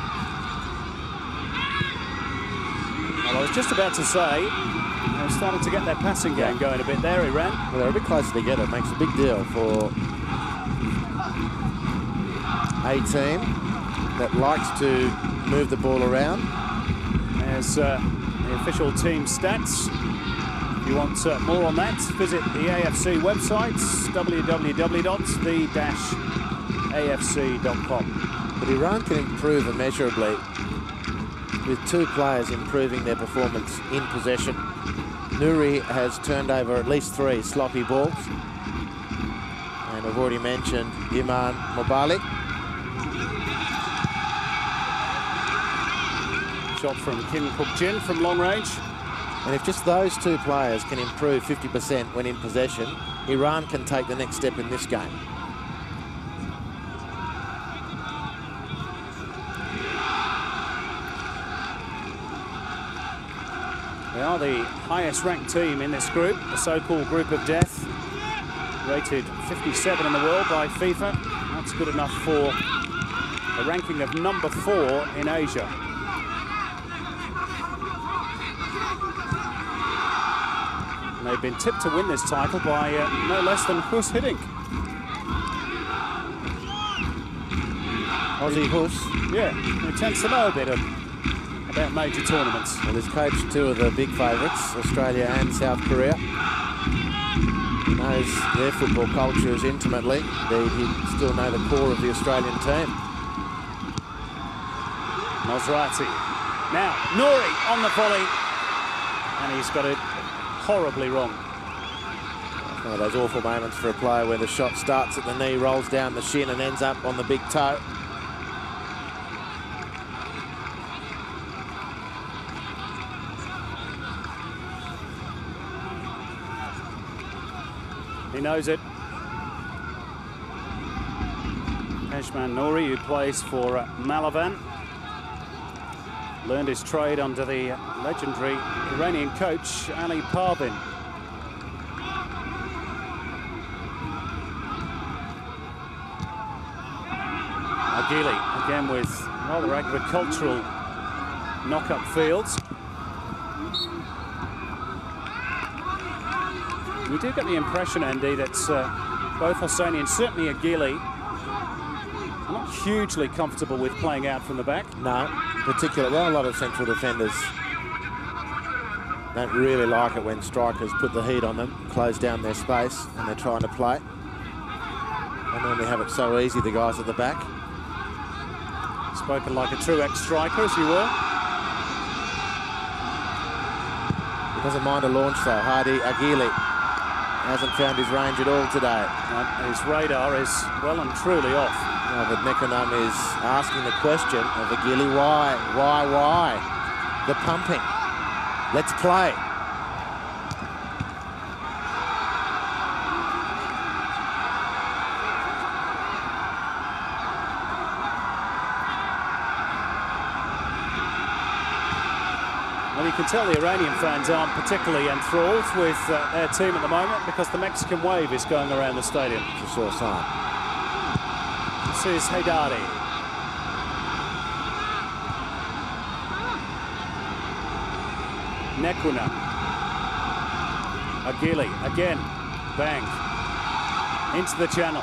Well, I was just about to say, they're starting to get their passing game going a bit there, Iran. Well, they're a bit closer together. It makes a big deal for a team that likes to move the ball around. There's uh, the official team stats. If you want uh, more on that, visit the A F C website, w w w dot the dash a f c dot com. But Iran can improve immeasurably with two players improving their performance in possession. Nouri has turned over at least three sloppy balls. And I've already mentioned Iman Mobili. Shot from Kim Kuk-jin from long range. And if just those two players can improve fifty percent when in possession, Iran can take the next step in this game. They are the highest ranked team in this group, the so-called group of death. Rated fifty-seven in the world by FIFA. That's good enough for a ranking of number four in Asia. And they've been tipped to win this title by uh, no less than Hus Hiddink. Aussie Hus. Yeah, he tends to know a bit of, about major tournaments. Well, he's coached two of the big favourites, Australia and South Korea. He knows their football cultures intimately. Indeed, he'd still know the core of the Australian team. Nosrati. Now, Nouri on the volley. And he's got it horribly wrong. One of those awful moments for a player where the shot starts at the knee, rolls down the shin and ends up on the big toe. He knows it. Pejman Nouri, who plays for uh, Malavan, learned his trade under the legendary Iranian coach Ali Parvin. Agili, again with rather agricultural knock-up fields. We do get the impression, Andy, that uh, both Hosseini and certainly Agili are not hugely comfortable with playing out from the back. No, particularly, well, a lot of central defenders don't really like it when strikers put the heat on them, close down their space, and they're trying to play. They normally have it so easy, the guys at the back. Spoken like a true ex-striker, as you were. He doesn't mind a launch, though. Hadi Agili hasn't found his range at all today. And his radar is well and truly off. No, but Mekonam is asking the question of Agili, why, why, why? The pumping. Let's play. Well, you can tell the Iranian fans aren't particularly enthralled with uh, their team at the moment because the Mexican wave is going around the stadium. It's a sure sign. This is Haidari. Nekuna. Agili, again, bang. Into the channel.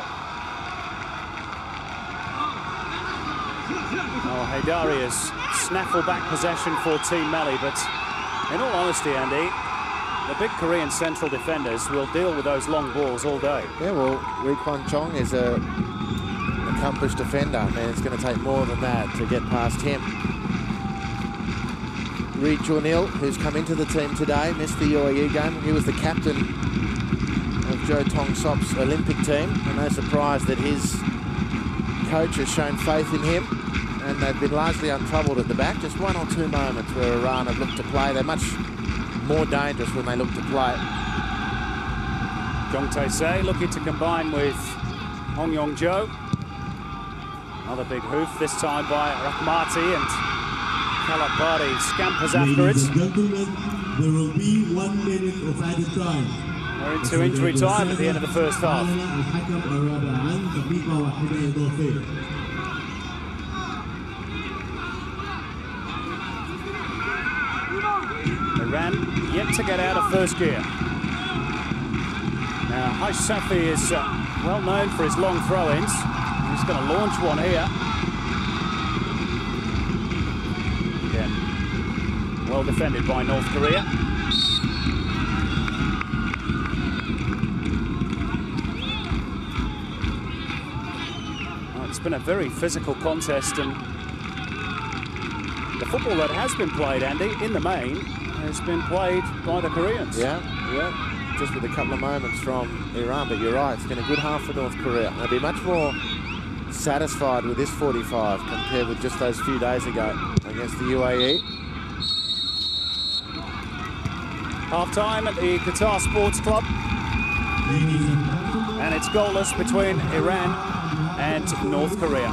Oh, Haidari has snaffled back possession for Team Melli, but in all honesty, Andy, the big Korean central defenders will deal with those long balls all day. Yeah, well, Ri Kwon Chong is a accomplished defender. I mean, it's going to take more than that to get past him. Ri Chun-il, who's come into the team today, missed the U A E game. He was the captain of Jo Tong-sop's Olympic team, and no surprise that his coach has shown faith in him, and they've been largely untroubled at the back. Just one or two moments where Iran have looked to play. They're much more dangerous when they look to play. Jong Tae-se looking to combine with Hong Yong-jo. Another big hoof, this time by Rahmati, and Kalabari scampers after it. Ladies and gentlemen, there will be one minute of added time. We're into injury time at the end of the first half. Iran yet to get out of first gear. Now, Haj Safi is uh, well known for his long throw-ins. He's going to launch one here. Again, well defended by North Korea. Well, it's been a very physical contest, and the football that has been played, Andy, in the main, has been played by the Koreans. Yeah, yeah, just with a couple of moments from Iran, but you're right, it's been a good half for North Korea. They'll be much more satisfied with this forty-five compared with just those few days ago against the U A E. Half-time at the Qatar Sports Club. And it's goalless between Iran and North Korea.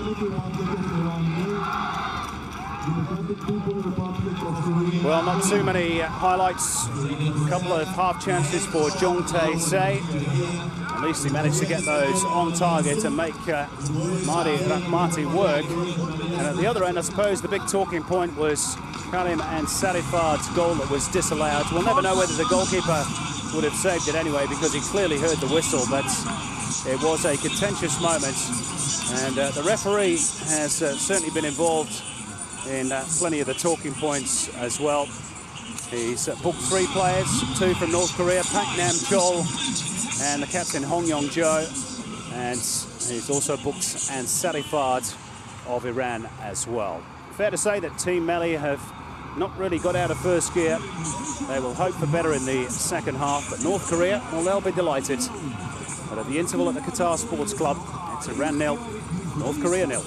Well, not too many uh, highlights. A couple of half chances for Jong Tae-se. At least he managed to get those on target and make uh, Mahdi Rahmati work. And at the other end, I suppose the big talking point was Karim and Sarifard's goal that was disallowed. We'll never know whether the goalkeeper would have saved it anyway, because he clearly heard the whistle, but it was a contentious moment. And uh, the referee has uh, certainly been involved in uh, plenty of the talking points as well. He's uh, booked three players, two from North Korea, Pak Nam-chol and the captain Hong Yong-jo, and he's also booked and Sarifard of Iran as well. Fair to say that Team Melli have not really got out of first gear. They will hope for better in the second half, but North Korea, well, they'll be delighted. But at the interval at the Qatar Sports Club, it's Iran nil, North Korea nil.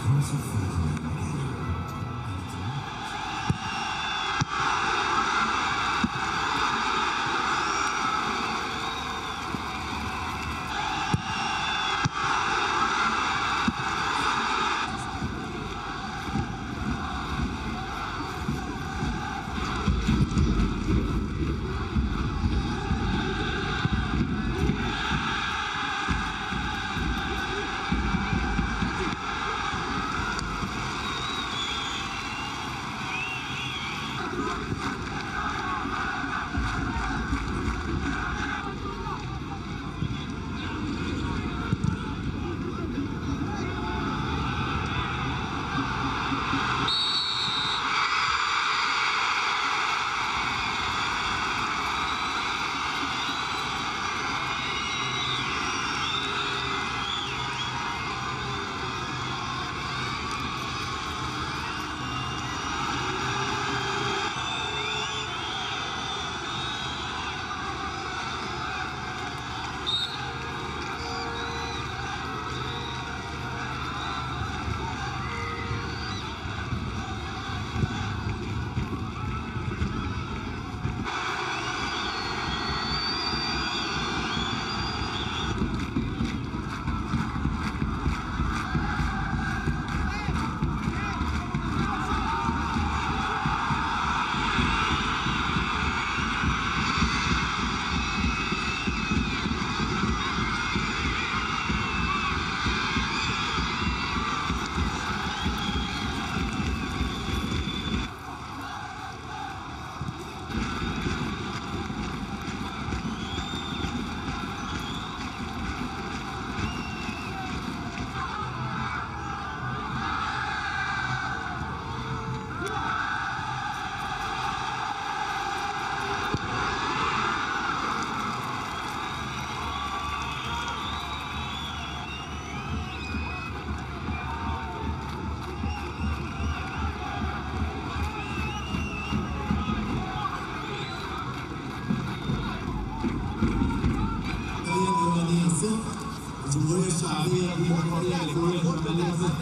الجمهورية الشعبية الديمقراطية الكورية الشمالية.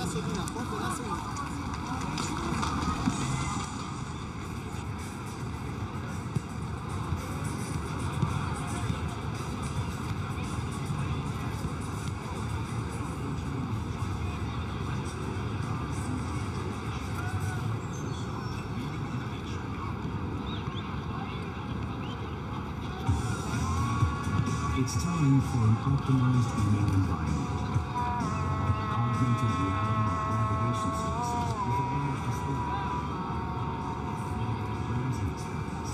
It's time for an optimized email environment. Augmented reality navigation services with a large display. Browsing experience.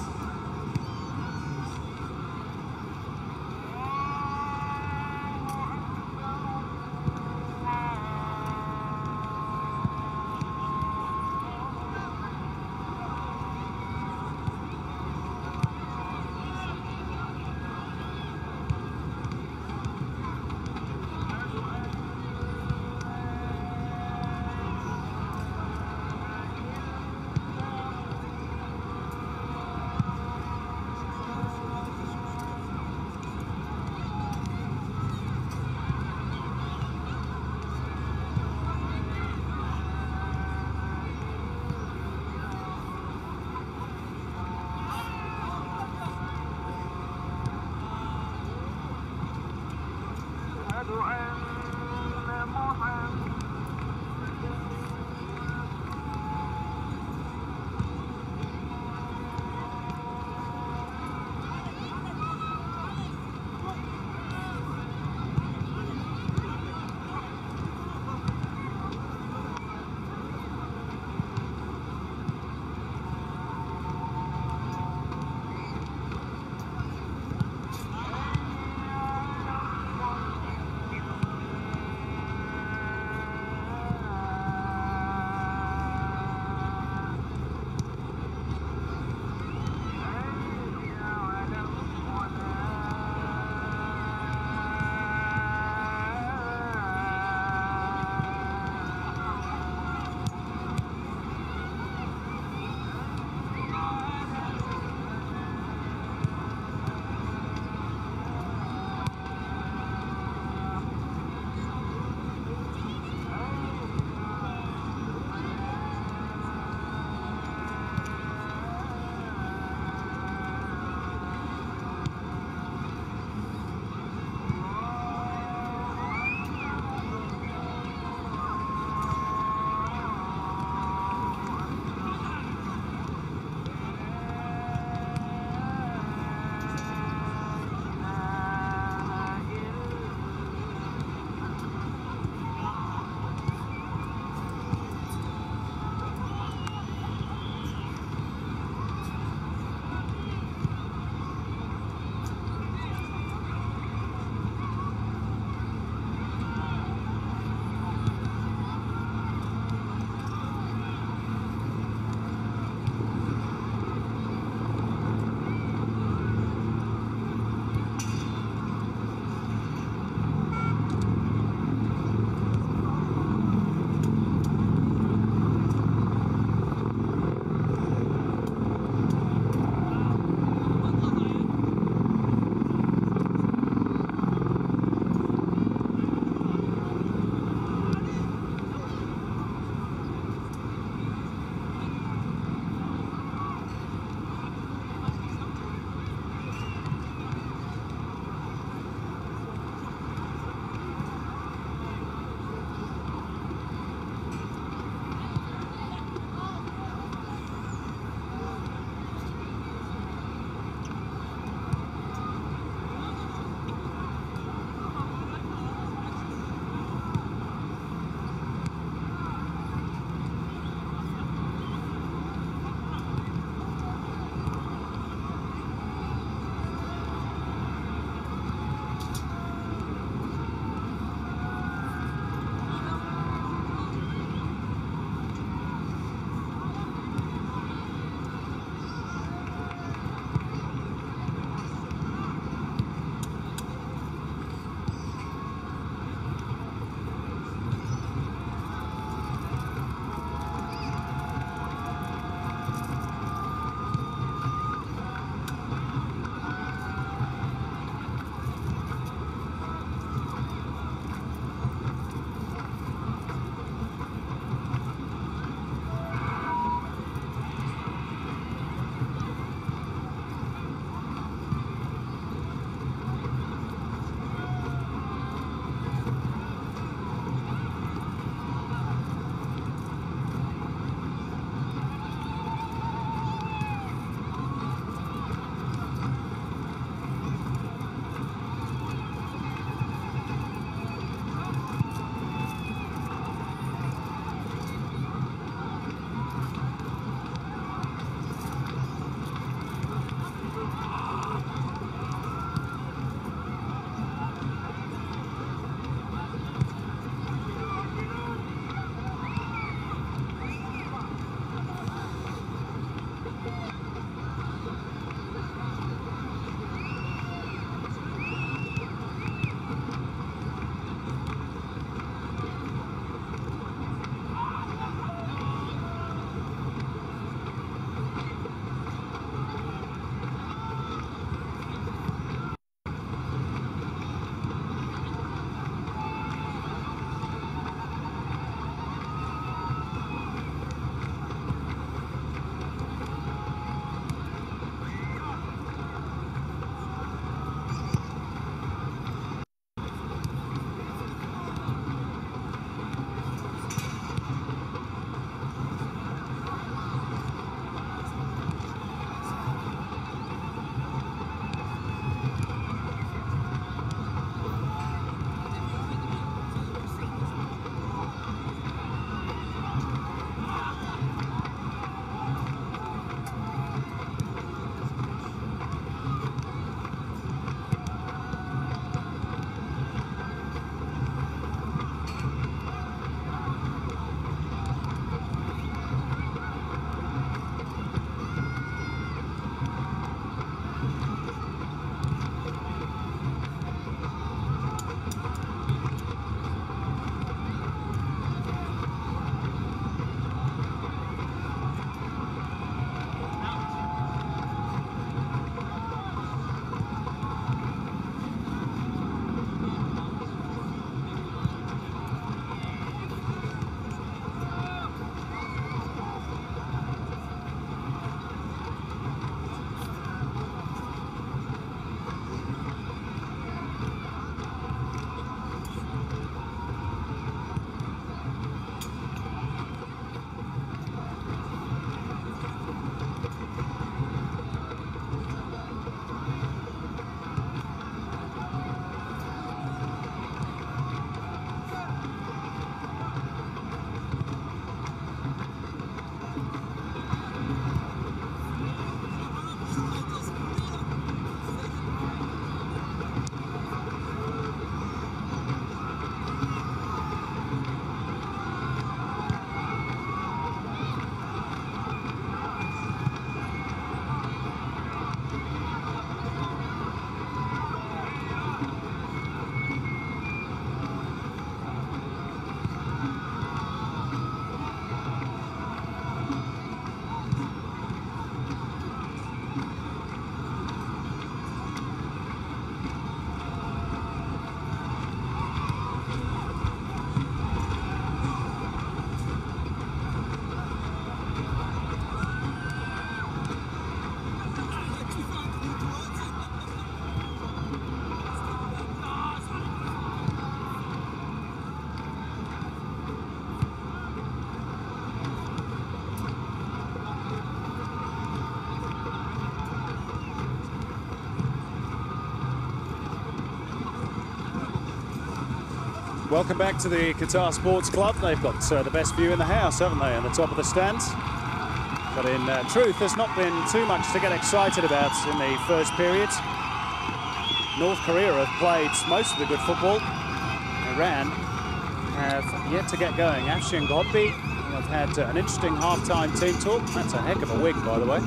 Welcome back to the Qatar Sports Club. They've got uh, the best view in the house, haven't they, on the top of the stands? But in uh, truth, there's not been too much to get excited about in the first period. North Korea have played most of the good football. Iran have yet to get going. Afshin Godbi have had uh, an interesting half-time team talk. That's a heck of a wig, by the way.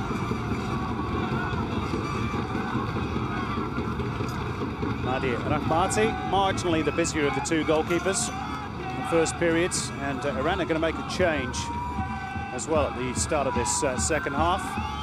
Mahdi Rahmati, marginally the busier of the two goalkeepers in the first period, and uh, Iran are going to make a change as well at the start of this uh, second half.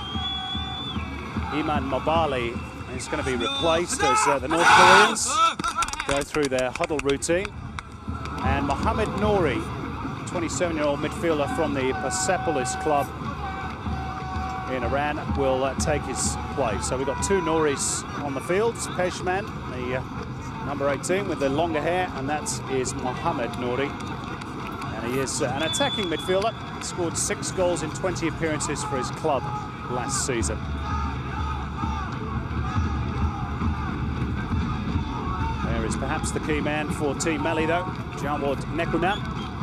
Iman Mobali is going to be replaced as uh, the North Koreans go through their huddle routine, and Mohamed Nouri, twenty-seven-year-old midfielder from the Persepolis club in Iran, will uh, take his place. So we've got two Nouris on the field. Peshman, the uh, number eighteen with the longer hair, and that is Mohamed Nouri. And he is uh, an attacking midfielder. Scored six goals in twenty appearances for his club last season. There is perhaps the key man for Team Melli, though, Jawad Nekunam.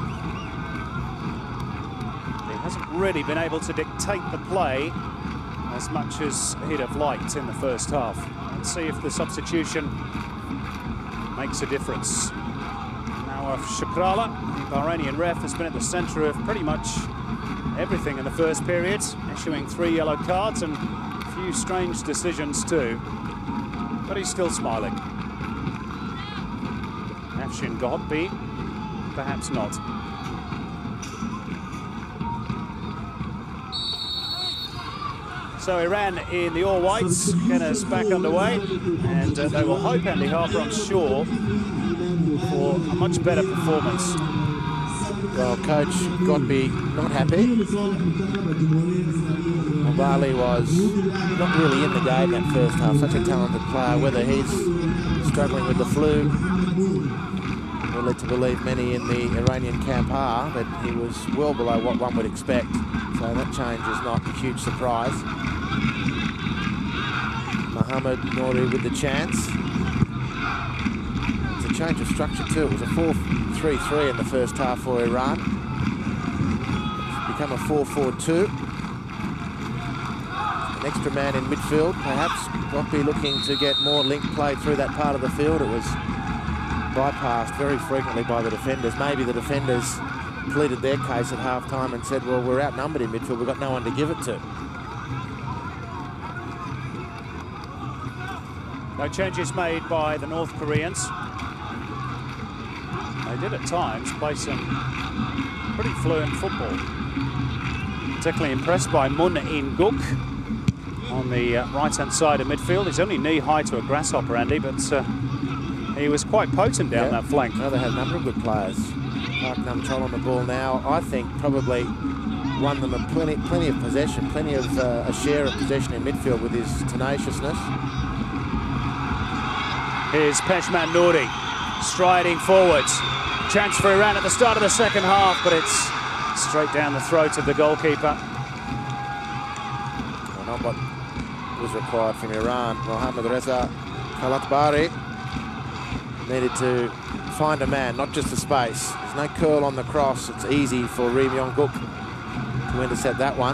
He hasn't really been able to dictate the play as much as he'd have liked in the first half. Let's see if the substitution makes a difference. Now, Shakrala, the Bahrainian ref, has been at the centre of pretty much everything in the first period, issuing three yellow cards and a few strange decisions too. But he's still smiling. Afshin Godbi, perhaps not. So Iran in the all-whites, get us back underway, and uh, they will hope, Andy Harper, I'm sure, for a much better performance. Well, Coach Godbi not happy. Mobali was not really in the game that first half. Such a talented player. Whether he's struggling with the flu, we're led to believe many in the Iranian camp are, but he was well below what one would expect. So that change is not a huge surprise. Mohamed Nouri with the chance. It's a change of structure too. It was a four three three in the first half for Iran. It's become a four four two. An extra man in midfield, perhaps. Godbi looking to get more link play through that part of the field. It was bypassed very frequently by the defenders. Maybe the defenders pleaded their case at half-time and said, well, we're outnumbered in midfield, we've got no one to give it to. No changes made by the North Koreans. They did at times play some pretty fluent football. Particularly impressed by Moon In-guk on the uh, right-hand side of midfield. He's only knee-high to a grasshopper, Andy, but uh, he was quite potent down yeah. that flank. Well, they had a number of good players. Park Nam-chol on the ball now, I think probably won them a plenty, plenty of possession, plenty of uh, a share of possession in midfield with his tenaciousness. Here's Peshman Nouri striding forwards. Chance for Iran at the start of the second half, but it's straight down the throat of the goalkeeper. Well, not what was required from Iran. Mohammad Reza Kalatbari needed to find a man, not just the space. There's no curl on the cross. It's easy for Ri Myong-guk to intercept that one.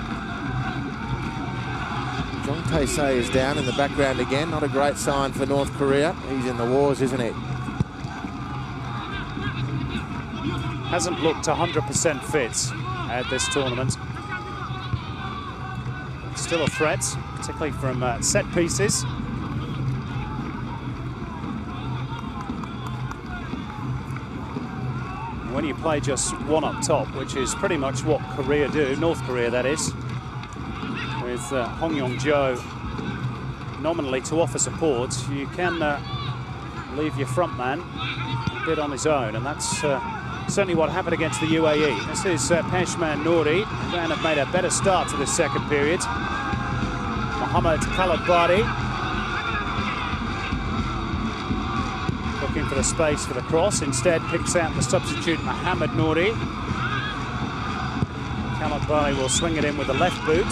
Jong Tae-se is down in the background again. Not a great sign for North Korea. He's in the wars, isn't he? Hasn't looked one hundred percent fit at this tournament. Still a threat, particularly from uh, set pieces. When you play just one up top, which is pretty much what Korea do, North Korea that is, with uh, Hong Yong-jo nominally to offer support, you can uh, leave your front man a bit on his own, and that's uh, certainly what happened against the U A E. This is uh, Peshman Nouri. Iran have made a better start to this second period. Mohammad Kalatbari looking for the space for the cross, instead picks out the substitute Mohamed Nouri. Kalatbari will swing it in with the left boot.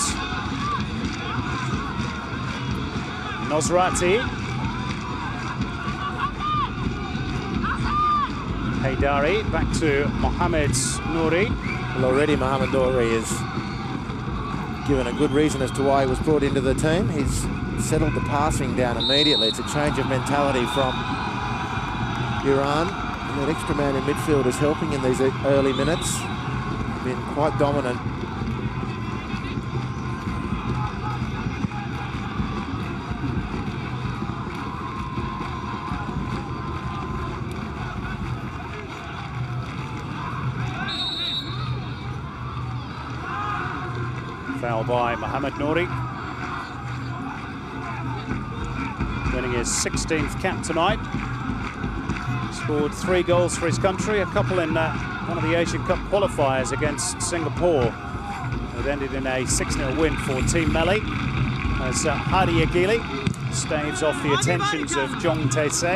Nosrati. Haydari back to Mohamed Nouri. Well, already Mohamed Nouri is given a good reason as to why he was brought into the team. He's settled the passing down immediately. It's a change of mentality from Iran. And that extra man in midfield is helping in these early minutes. Been quite dominant. Foul by Mohamed Nouri. Winning his sixteenth cap tonight. Scored three goals for his country, a couple in uh, one of the Asian Cup qualifiers against Singapore. It ended in a six nil win for Team Melli as uh, Hadi Agili staves off the attentions of Jong Tae-se.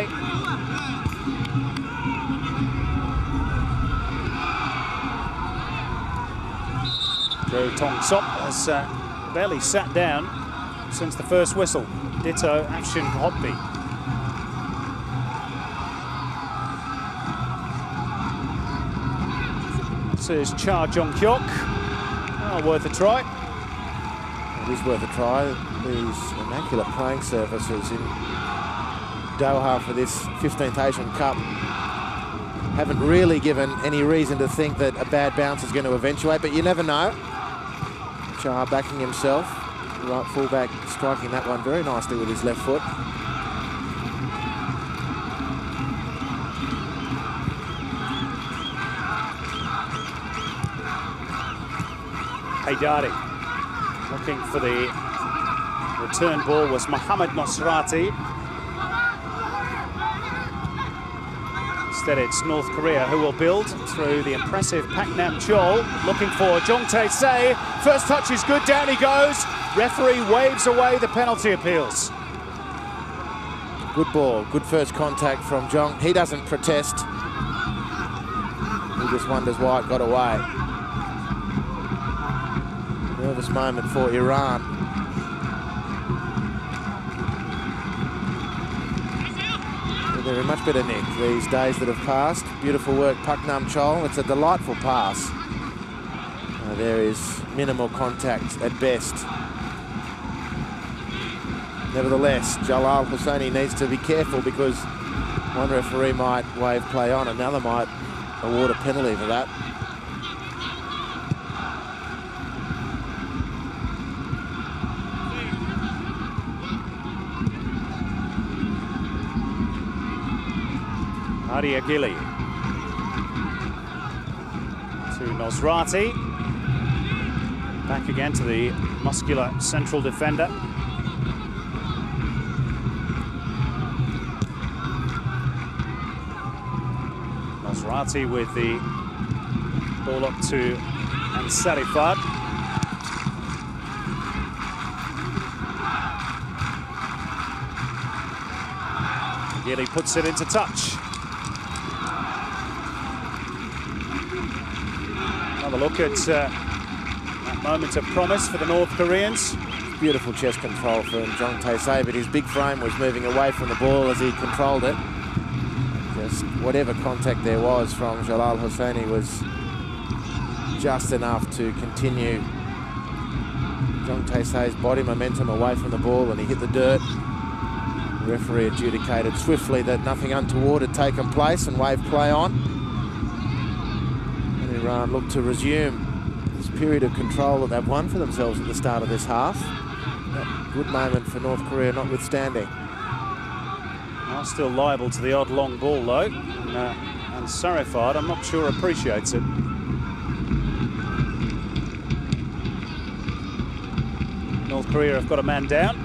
Jo Tong Sop has uh, barely sat down since the first whistle. Ditto Afshin Hotby. This is Cha Jong-kyok. Oh, worth a try. It is worth a try. These immaculate playing surfaces in Doha for this fifteenth Asian Cup haven't really given any reason to think that a bad bounce is going to eventuate, but you never know. Cha backing himself, right fullback striking that one very nicely with his left foot. Haydari looking for the return ball was Mohamed Nosrati. Instead it's North Korea who will build through the impressive Pak Nam Chol, looking for Jong Tae-se. First touch is good, down he goes. Referee waves away the penalty appeals. Good ball, good first contact from Jong. He doesn't protest. He just wonders why it got away. Nervous moment for Iran. They're in much better nick these days that have passed. Beautiful work, Pak Nam Chol. It's a delightful pass. Uh, there is minimal contact at best. Nevertheless, Jalal Hosseini needs to be careful because one referee might wave play on, another might award a penalty for that. Hadi Agili to Nosrati. Back again to the muscular central defender. Nosrati with the ball up to Ansarifard. Agili puts it into touch. Another look at uh, that moment of promise for the North Koreans. Beautiful chest control from Jong Tae-se, but his big frame was moving away from the ball as he controlled it. Just whatever contact there was from Jalal Hosseini was just enough to continue Jong Tae-se's body momentum away from the ball, and he hit the dirt. The referee adjudicated swiftly that nothing untoward had taken place and waved play on. Iran look to resume this period of control that they've won for themselves at the start of this half. That good moment for North Korea notwithstanding. Are still liable to the odd long ball though, and, uh, and Sarifard, I'm not sure appreciates it. North Korea have got a man down.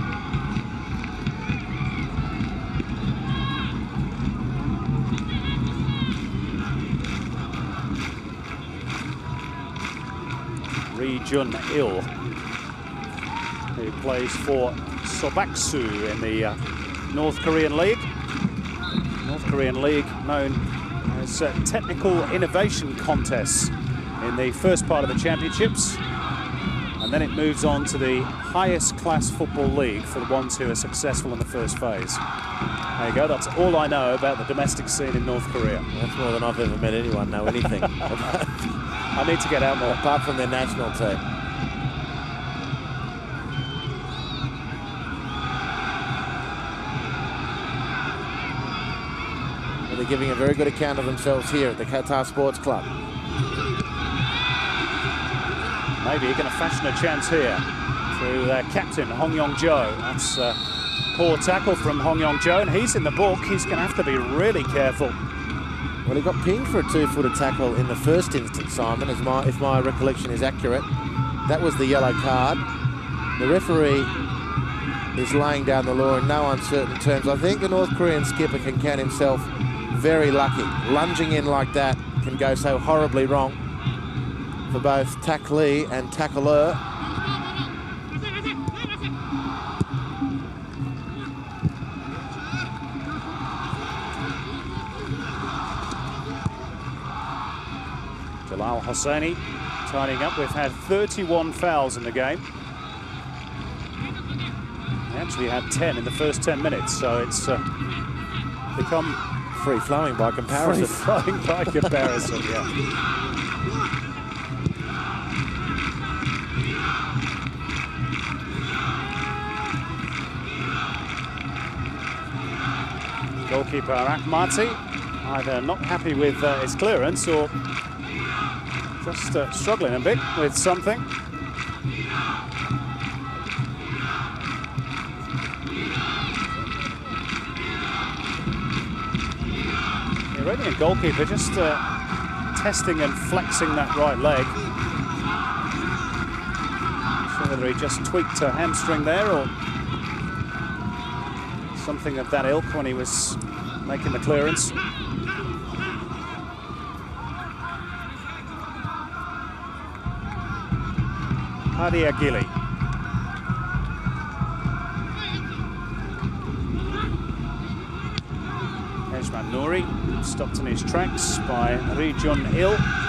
Ri Jun-il, who plays for Sobaksu in the uh, North Korean League. North Korean League known as uh, Technical Innovation Contests in the first part of the championships. And then it moves on to the highest class football league for the ones who are successful in the first phase. There you go, that's all I know about the domestic scene in North Korea. That's more than I've ever met anyone know anything about. I need to get out more. Apart from their national team. Well, they're giving a very good account of themselves here at the Qatar Sports Club. Maybe you're going to fashion a chance here through their captain, Hong Yong-jo. That's a poor tackle from Hong Yong-jo, and he's in the book. He's going to have to be really careful. Well, he got pinged for a two-footer tackle in the first instance, Simon, as my, if my recollection is accurate. That was the yellow card. The referee is laying down the law in no uncertain terms. I think the North Korean skipper can count himself very lucky. Lunging in like that can go so horribly wrong for both tacklee and tackler. Jalal Hosseini tidying up. We've had thirty-one fouls in the game. They actually had ten in the first ten minutes, so it's uh, become free-flowing by comparison. Free-flowing by comparison, yeah. Goalkeeper Ahmati either not happy with uh, his clearance or just uh, struggling a bit with something. The Iranian goalkeeper just uh, testing and flexing that right leg. Not sure whether he just tweaked a hamstring there or something of that ilk when he was making the clearance. Hadi Agili. Ejman Nouri stopped in his tracks by Ri Jun-il.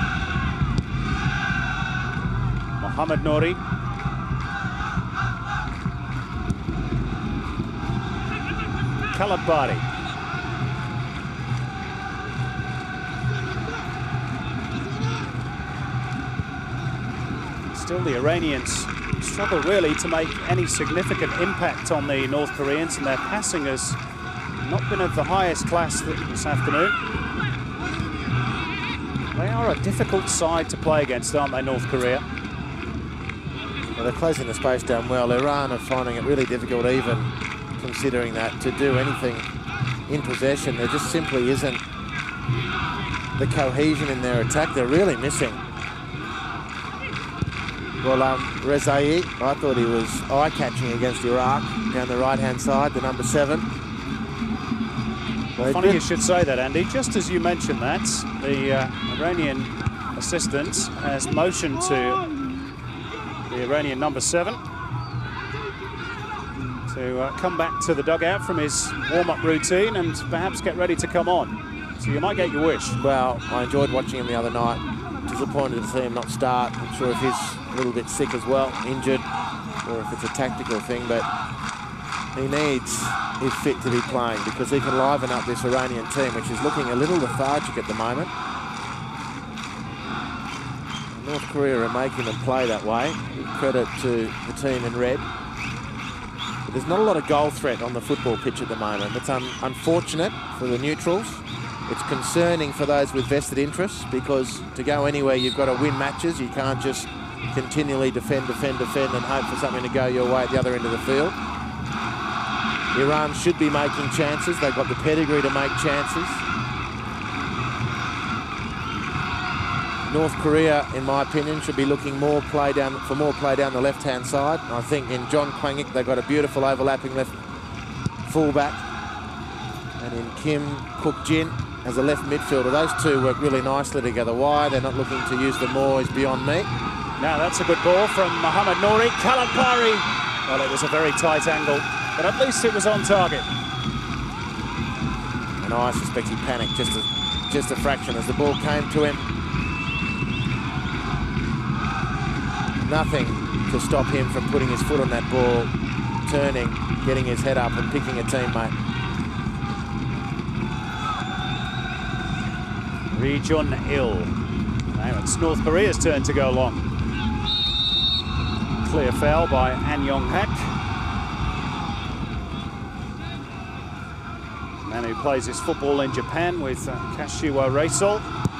Mohamed Nouri. Kalabari. Still, the Iranians struggle really to make any significant impact on the North Koreans, and their passing has not been of the highest class this afternoon. They are a difficult side to play against, aren't they, North Korea? Well, they're closing the space down well. Iran are finding it really difficult, even considering that, to do anything in possession. There just simply isn't the cohesion in their attack. They're really missing. Well, um, Rezai, I thought he was eye-catching against Iraq down the right-hand side, the number seven. Well, funny you should say that, Andy. Just as you mentioned that, the uh, Iranian assistant has motioned to the Iranian number seven to uh, come back to the dugout from his warm-up routine and perhaps get ready to come on. So you might get your wish. Well, I enjoyed watching him the other night. Disappointed to see him not start. I'm sure if he's a little bit sick as well, injured, or if it's a tactical thing, but he needs, if fit, to be playing, because he can liven up this Iranian team, which is looking a little lethargic at the moment. North Korea are making them play that way. Credit to the team in red. But there's not a lot of goal threat on the football pitch at the moment. It's un unfortunate for the neutrals. It's concerning for those with vested interests, because to go anywhere, you've got to win matches. You can't just continually defend, defend, defend and hope for something to go your way at the other end of the field. Iran should be making chances. They've got the pedigree to make chances. North Korea, in my opinion, should be looking more play down for more play down the left-hand side. I think in John Kwangik, they've got a beautiful overlapping left fullback. And in Kim Kook-jin as a left midfielder, those two work really nicely together. Why they're not looking to use them more is beyond me. Now that's a good ball from Mohamed Nouri. Kalabari. Well, it was a very tight angle, but at least it was on target. And I suspect he panicked just a, just a fraction as the ball came to him. nothing to stop him from putting his foot on that ball, turning, getting his head up and picking a teammate. Ri Jun-il. Now it's North Korea's turn to go long. Clear foul by An Yong-hak. Man who plays his football in Japan with uh, Kashiwa Reysol.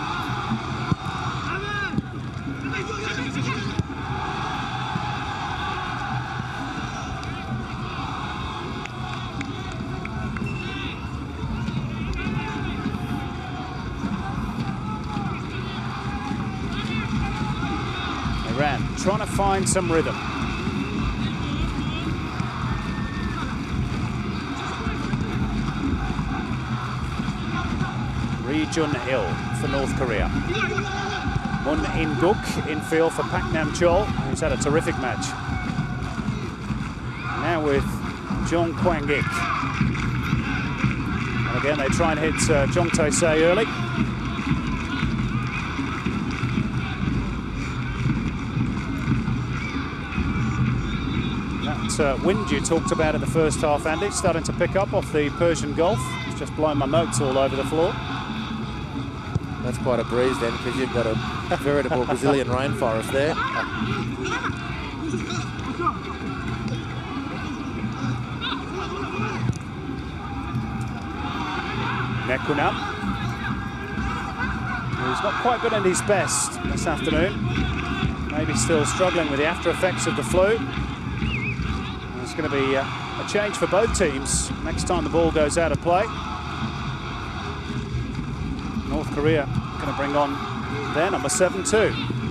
Iran trying to find some rhythm. Ri Jun-il for North Korea. Moon In-guk in field for Pak Nam-chol, who's had a terrific match. Now with Jong Kwang-ik. And again, they try and hit uh, Jong Tae-se early. That uh, wind you talked about in the first half, Andy, starting to pick up off the Persian Gulf. It's just blown my notes all over the floor. That's quite a breeze then, because you've got a veritable Brazilian rainforest there. Nekunam, who's not quite been at his best this afternoon. Maybe still struggling with the after effects of the flu. It's going to be uh, a change for both teams next time the ball goes out of play. North Korea going to bring on their number seven too.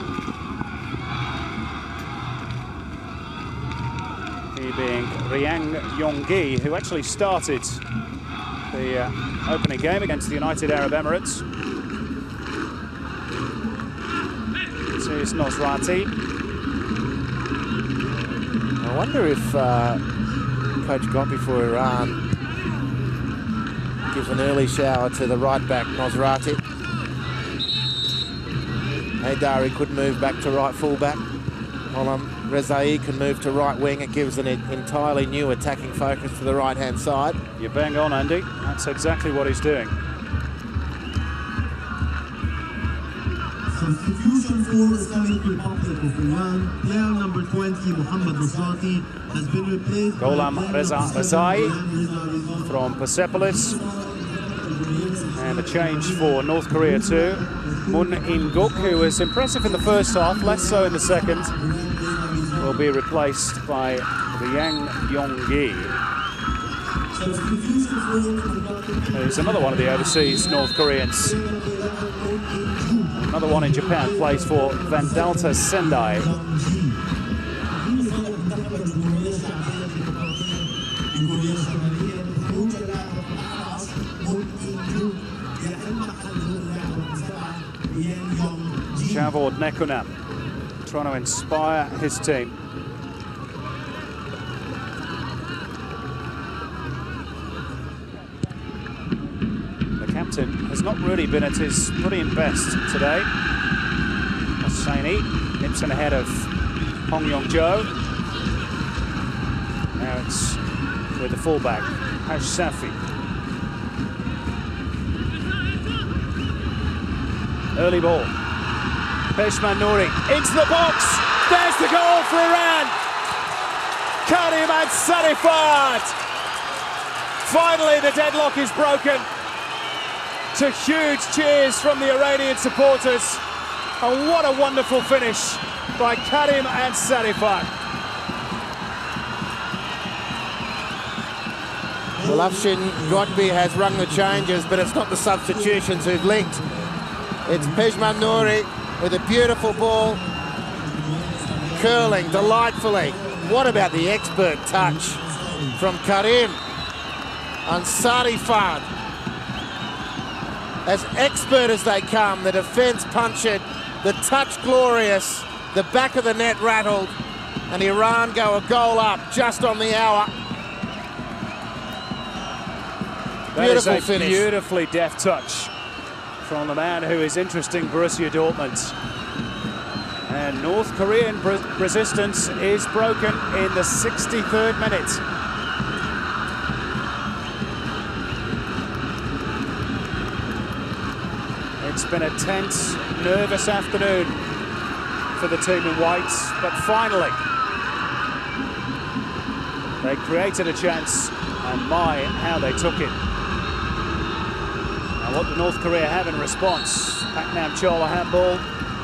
He being Ryang Yong-gi, who actually started the uh, opening game against the United Arab Emirates. This is Nosrati. I wonder if uh, Coach Gopi for Iran gives an early shower to the right back, Nosrati. Haydari could move back to right fullback. Olam Rezai can move to right wing. It gives an entirely new attacking focus to the right-hand side. You're bang on, Andy. That's exactly what he's doing. Substitution for Islamic Republic of Iran. Player number twenty, Mohammad Nosrati, has been replaced Gholam by Reza Rezai from Persepolis. And a change for North Korea too. Moon In-guk, who was impressive in the first half, less so in the second, will be replaced by Ryang Yong-gi. There's another one of the overseas North Koreans. Another one in Japan, plays for Vandalta Sendai. Javor Nekunam trying to inspire his team. The captain has not really been at his brilliant best today. Hosseini nips in ahead of Hong Yong-jo. Now it's with the fullback, Hash Safi. Early ball. Pejman Nouri into the box. There's the goal for Iran. Karim Ansarifard. Finally, the deadlock is broken. To huge cheers from the Iranian supporters. And what a wonderful finish by Karim Ansarifard. Well, Afshin Godby has rung the changes, but it's not the substitutions who've linked. It's Pejman Nouri with a beautiful ball, curling delightfully. What about the expert touch from Karim Ansarifard? As expert as they come, the defence punched it, the touch glorious, the back of the net rattled, and Iran go a goal up just on the hour. That Beautiful is a finish. Beautifully deft touch from the man who is interesting, Borussia Dortmund. And And North Korean resistance is broken in the sixty-third minute. It's been a tense, nervous afternoon for the team in whites, but finally they created a chance, and my, how they took it. Now what do North Korea have in response? Pak Nam-chol, a handball.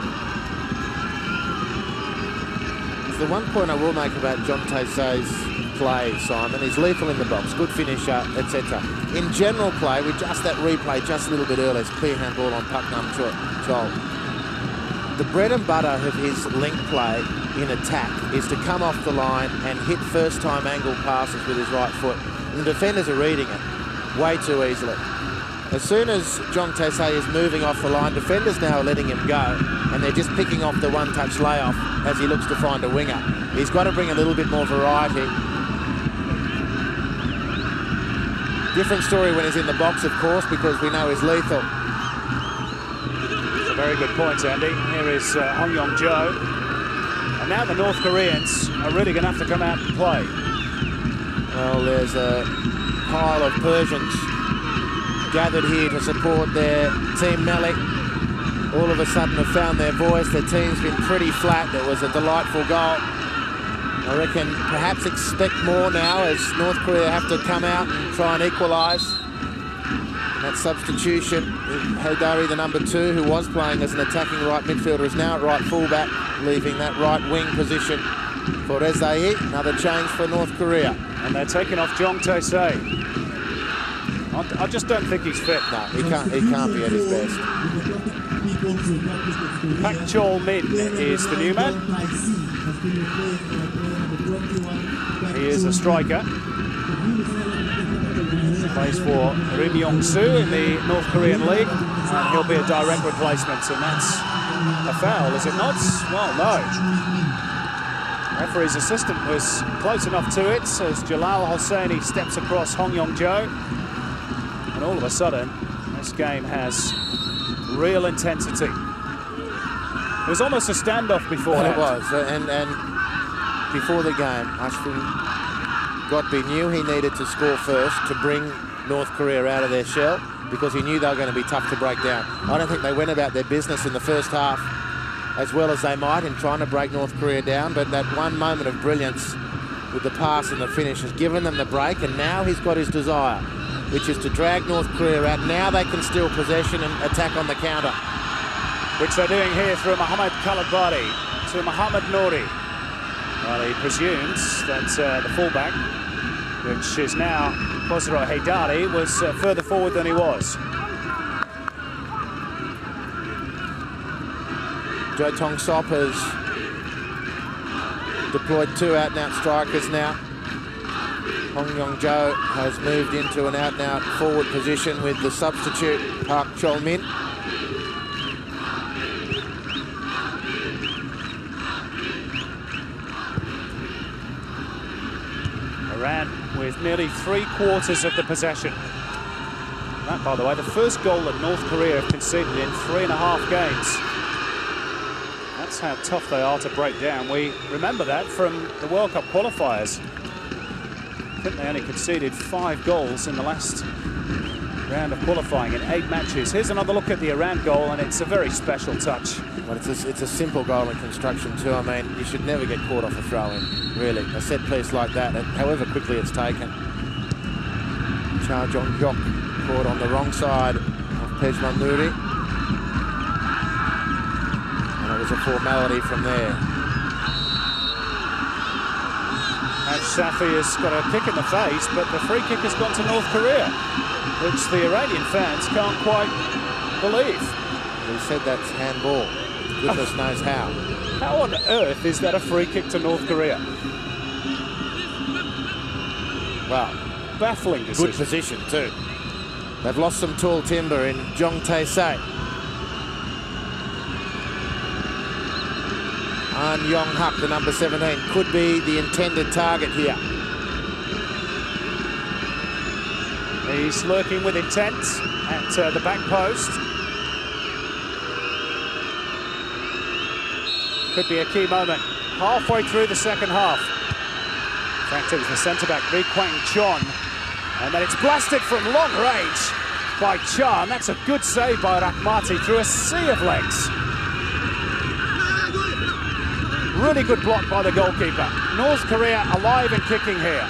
The one point I will make about Jeong Tae-se's play, Simon, he's lethal in the box, good finisher, et cetera. In general play, with just that replay just a little bit earlier, it's clear handball on Pak Nam-chol. The bread and butter of his link play in attack is to come off the line and hit first-time angle passes with his right foot. And the defenders are reading it way too easily. As soon as Jeong Tae-se is moving off the line, defenders now are letting him go, and they're just picking off the one-touch layoff as he looks to find a winger. He's got to bring a little bit more variety. Different story when he's in the box, of course, because we know he's lethal. It's a very good point, Andy. Here is uh, Hong Yong-jo. And now the North Koreans are really going to have to come out and play. Well, there's a pile of Persians gathered here to support their team Melli. All of a sudden have found their voice. Their team's been pretty flat. It was a delightful goal. I reckon perhaps expect more now as North Korea have to come out and try and equalise. That substitution, Haydari, the number two, who was playing as an attacking right midfielder, is now at right fullback, leaving that right wing position for Rezai. Another change for North Korea. And they're taking off Jeong Tae-se. I just don't think he's fit. No, he can't, he can't be at his best. Pak Chol-min is the new man. He is a striker. Plays for Rim Yong-soo in the North Korean League. And he'll be a direct replacement, and that's a foul, is it not? Well, no. Referee's assistant was close enough to it as Jalal Hosseini steps across Hong Yong-jo. And all of a sudden, this game has real intensity. It was almost a standoff before. Well, it was, and, and before the game, Ashwin Godby knew he needed to score first to bring North Korea out of their shell, because he knew they were going to be tough to break down. I don't think they went about their business in the first half as well as they might in trying to break North Korea down, but that one moment of brilliance with the pass and the finish has given them the break, and now he's got his desire, which is to drag North Korea out. Now they can steal possession and attack on the counter. Which they're doing here through Mohamed Kalabari to Mohamed Nouri. Well, he presumes that uh, the fullback, which is now Khosrow Haydari, was uh, further forward than he was. Jo Tong-sop has deployed two out-and-out strikers now. Hong Yong-jo has moved into an out-and-out forward position with the substitute Pak Chol-min. Iran with nearly three quarters of the possession. That, by the way, the first goal that North Korea have conceded in three and a half games. That's how tough they are to break down. We remember that from the World Cup qualifiers. I think they only conceded five goals in the last round of qualifying in eight matches. Here's another look at the Iran goal, and it's a very special touch. Well, it's a, it's a simple goal in construction too. I mean, you should never get caught off a throw-in, really. A set piece like that, however quickly it's taken. Cha Jong-hyuk caught on the wrong side of Pejman Nouri. And it was a formality from there. And Safi has got a kick in the face, but the free kick has gone to North Korea, which the Iranian fans can't quite believe. He said that's handball. Goodness knows how. How on earth is that a free kick to North Korea? Well, baffling decision. Good position too. They've lost some tall timber in Jeong Tae-se. An Yong-hak, the number seventeen, could be the intended target here. He's lurking with intent at uh, the back post. Could be a key moment halfway through the second half. In fact, it was the centre-back, Ri Kwang Chon. And then it's blasted from long range by Chan. That's a good save by Rahmati through a sea of legs. Really good block by the goalkeeper. North Korea alive and kicking here.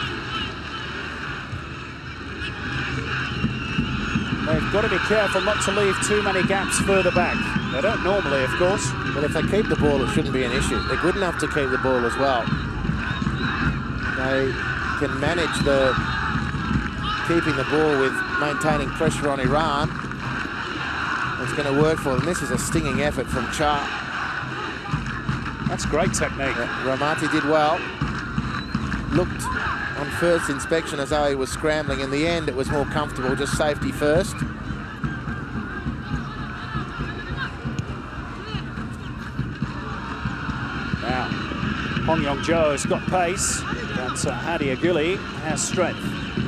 They've got to be careful not to leave too many gaps further back. They don't normally, of course. But if they keep the ball, it shouldn't be an issue. They're good enough to keep the ball as well. They can manage the keeping the ball with maintaining pressure on Iran. It's going to work for them. This is a stinging effort from Cha. That's great technique. Uh, Rahmati did well. Looked on first inspection as though he was scrambling. In the end, it was more comfortable, just safety first. Now, Hong Yong-jo has got pace, but uh, Hadi Aguli has strength.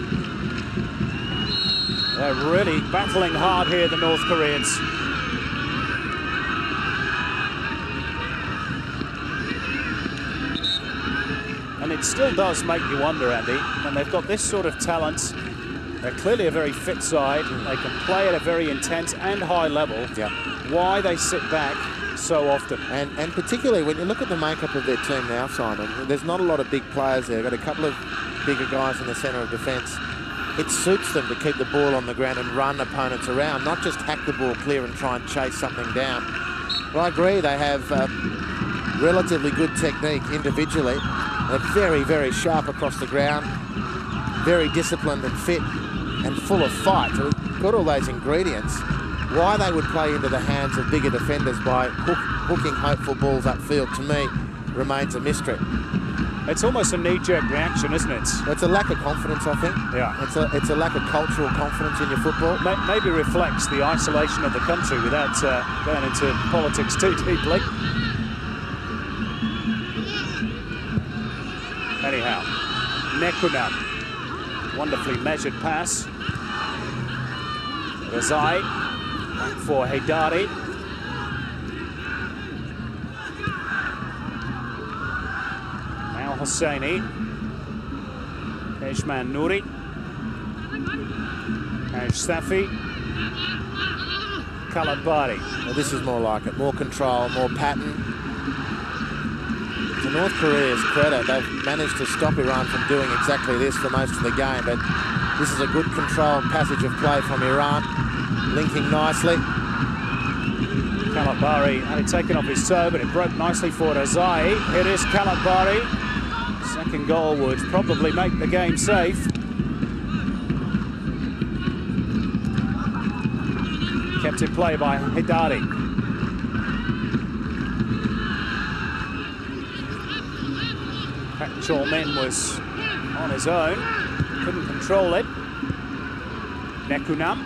They're really battling hard here, the North Koreans. And it still does make you wonder, Andy, when they've got this sort of talent. They're clearly a very fit side. They can play at a very intense and high level. Yeah. Why they sit back so often. And, and particularly when you look at the makeup of their team now, Simon, there's not a lot of big players there. They've got a couple of bigger guys in the centre of defence. It suits them to keep the ball on the ground and run opponents around, not just hack the ball clear and try and chase something down. But I agree, they have uh, relatively good technique individually. They're very, very sharp across the ground, very disciplined and fit and full of fight. So we've got all those ingredients. Why they would play into the hands of bigger defenders by hook, hooking hopeful balls upfield, to me, remains a mystery. It's almost a knee-jerk reaction, isn't it? It's a lack of confidence, I think. Yeah. It's a, it's a lack of cultural confidence in your football. Maybe reflects the isolation of the country without uh, going into politics too deeply. Anyhow, Nekunam, wonderfully measured pass. Razai, back for Haidari. Now Hosseini, Pejman Nouri, Safi, Kalabari. Well, this is more like it, more control, more pattern. To North Korea's credit, they've managed to stop Iran from doing exactly this for most of the game, but this is a good controlled passage of play from Iran, linking nicely. Kalabari had it taken off his toe, but it broke nicely for Razai. Here is Kalabari. Second goal would probably make the game safe. Kept in play by Haidari. Chol-min was on his own, couldn't control it. Nekunam.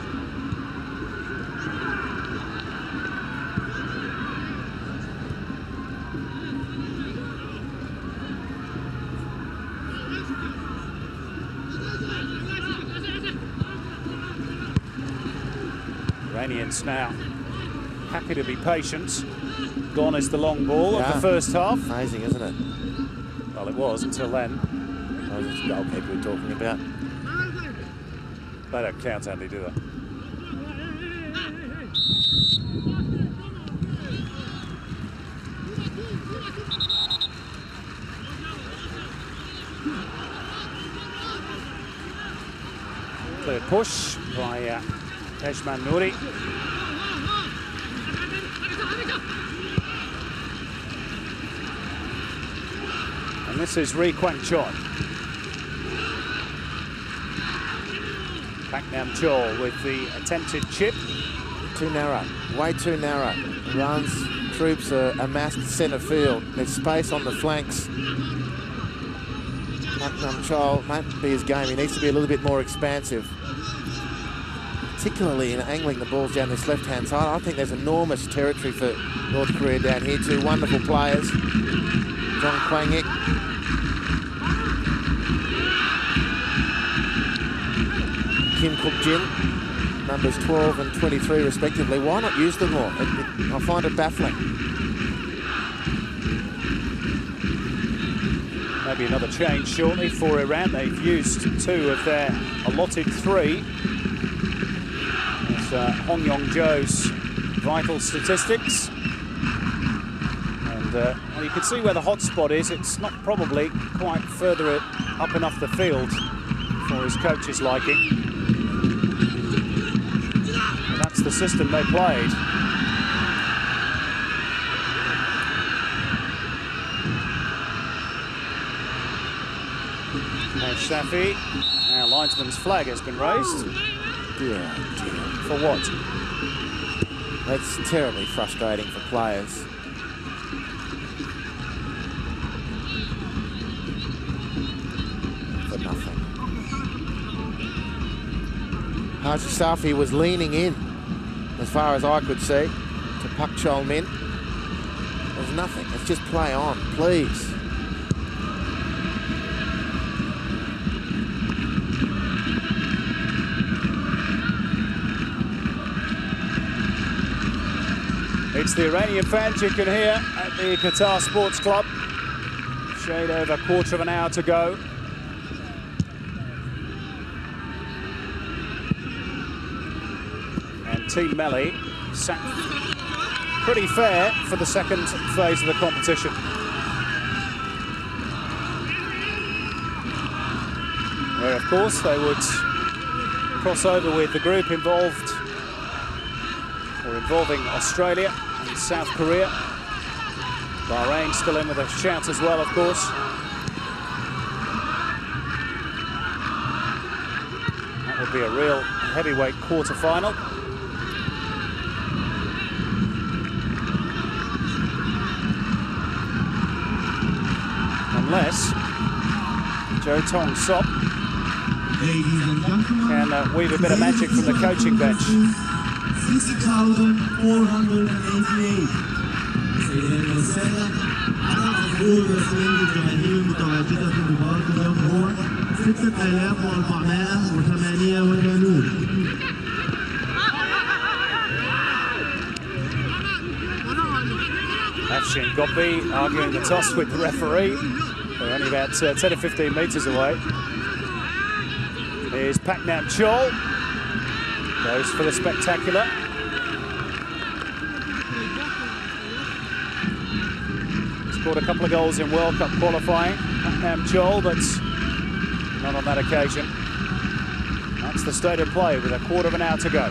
Iranians now happy to be patient. Gone is the long ball Yeah. of the first half. Amazing, isn't it? Well, it was until then. That was the goalkeeper we're talking about. They don't count, Andy, do they? Clear push by uh, Pejman Nouri. And this is Ri Kwang Chon. Pak Nam Chol with the attempted chip. Too narrow, way too narrow. Iran's troops are amassed centre field. There's space on the flanks. Pak Nam Chol might be his game. He needs to be a little bit more expansive, particularly in angling the balls down this left-hand side. I think there's enormous territory for North Korea down here. Two wonderful players. Jong Kwang-ik. Kim Kuk-jin, numbers twelve and twenty-three respectively. Why not use them more? It, it, I find it baffling. maybe another change shortly for Iran. They've used two of their allotted three. It's uh, Hong Yong-jo's vital statistics. And uh, well, you can see where the hot spot is. It's not probably quite further up enough the field for his coach's liking. And that's the system they played. Safi, our linesman's flag has been raised. Dear, dear. For what? That's terribly frustrating for players. For nothing. Haji Safi was leaning in, as far as I could see, to Pak Chol Min. There's nothing. Let's just play on, please. It's the Iranian fans you can hear at the Qatar Sports Club. Shade over a quarter of an hour to go. And Team Melli sat pretty fair for the second phase of the competition. Where, of course, they would cross over with the group involved, or involving Australia and South Korea. Bahrain still in with a shout as well, of course. That would be a real heavyweight quarter-final. Unless Joe Tong Sop can uh, weave a bit of magic from the coaching bench. sixty thousand four hundred eighty-eight. سيدنا السادة عدد حضور رسمي للجماهير المتواجدة في مباراة اليوم هو ستة آلاف وأربعمائة وثمانية وثمانين. Afshin Gobbi arguing the toss with the referee. They're only about uh, ten or fifteen metres away. Here's Pak Nam Chol. Goes for the spectacular. Scored a couple of goals in World Cup qualifying, Pak Nam Chol, but not on that occasion. That's the state of play with a quarter of an hour to go.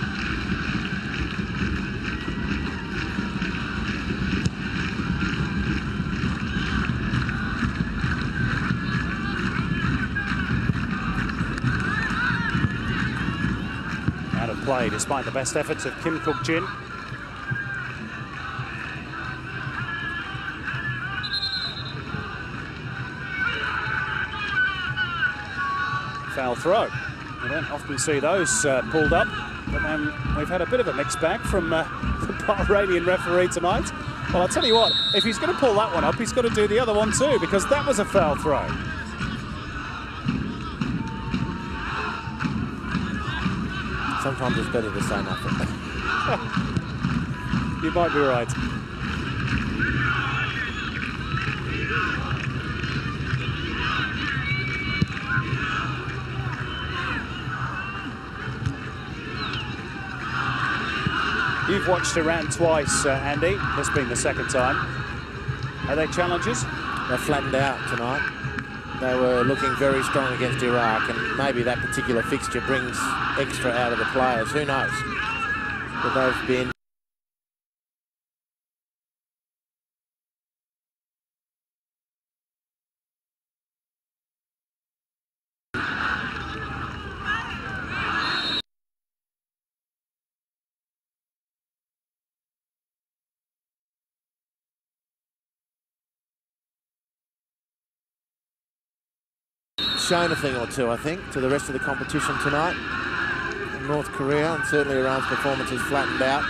Out of play despite the best efforts of Kim Kuk Jin. Foul throw. We don't often see those uh, pulled up, but then we've had a bit of a mixed bag from uh, the Bahrainian referee tonight. Well, I'll tell you what, if he's going to pull that one up, he's got to do the other one too, because that was a foul throw. Sometimes it's better to say nothing. You might be right. You've watched Iran twice, uh, Andy. This being the second time. Are they challenges? They're flattened out tonight. They were looking very strong against Iraq, and maybe that particular fixture brings extra out of the players. Who knows? But they've been shown a thing or two, I think, to the rest of the competition tonight. North Korea, and certainly Iran's performance has flattened out.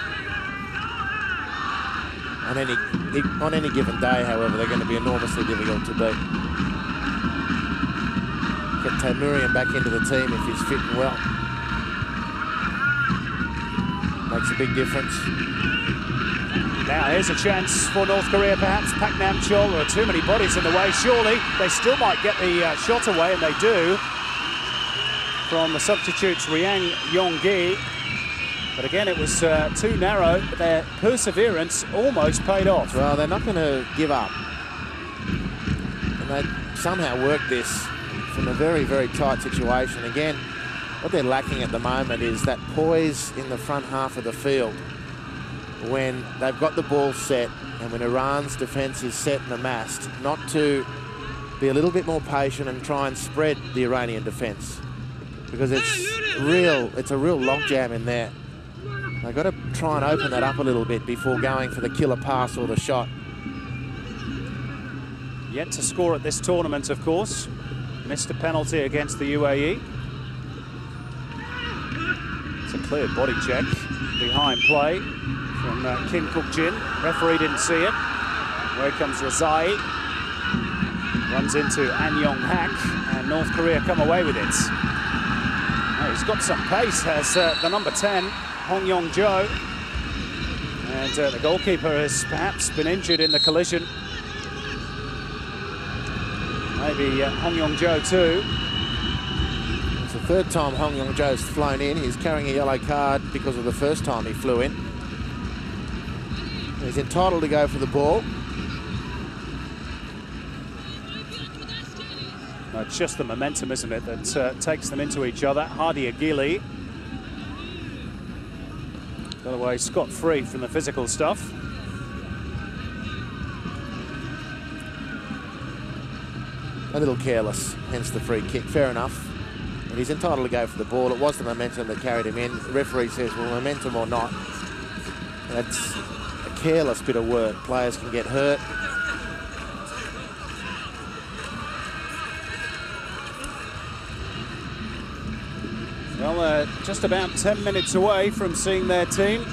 On any, on any given day, however, they're going to be enormously difficult to beat. Get Taimurian back into the team if he's fit and well. Makes a big difference. Now here's a chance for North Korea, perhaps. Pak Nam-chol. There are too many bodies in the way. Surely they still might get the uh, shot away, and they do. From the substitutes, Riang Yong-gi. But again, it was uh, too narrow. Their perseverance almost paid off. Well, they're not going to give up. And they somehow worked this from a very, very tight situation. Again, what they're lacking at the moment is that poise in the front half of the field when they've got the ball set and when Iran's defence is set and amassed, not to be a little bit more patient and try and spread the Iranian defence, because it's real, it's a real logjam in there. They've got to try and open that up a little bit before going for the killer pass or the shot. Yet to score at this tournament, of course. Missed a penalty against the U A E. It's a clear body check behind play from uh, Kim Kuk-jin. Referee didn't see it. Away comes Razai. Runs into An Yong-hak, and North Korea come away with it. Oh, he's got some pace, has uh, the number ten, Hong Yong-jo. And uh, the goalkeeper has perhaps been injured in the collision. Maybe uh, Hong Yong-jo too. It's the third time Hong Yong-jo's flown in. He's carrying a yellow card because of the first time he flew in. He's entitled to go for the ball. No, it's just the momentum, isn't it, that uh, takes them into each other. Hadi Agili got away scot-free from the physical stuff. A little careless, hence the free kick. Fair enough. But he's entitled to go for the ball. It was the momentum that carried him in. The referee says, well, momentum or not, that's a careless bit of work. Players can get hurt. Well, uh, just about ten minutes away from seeing their team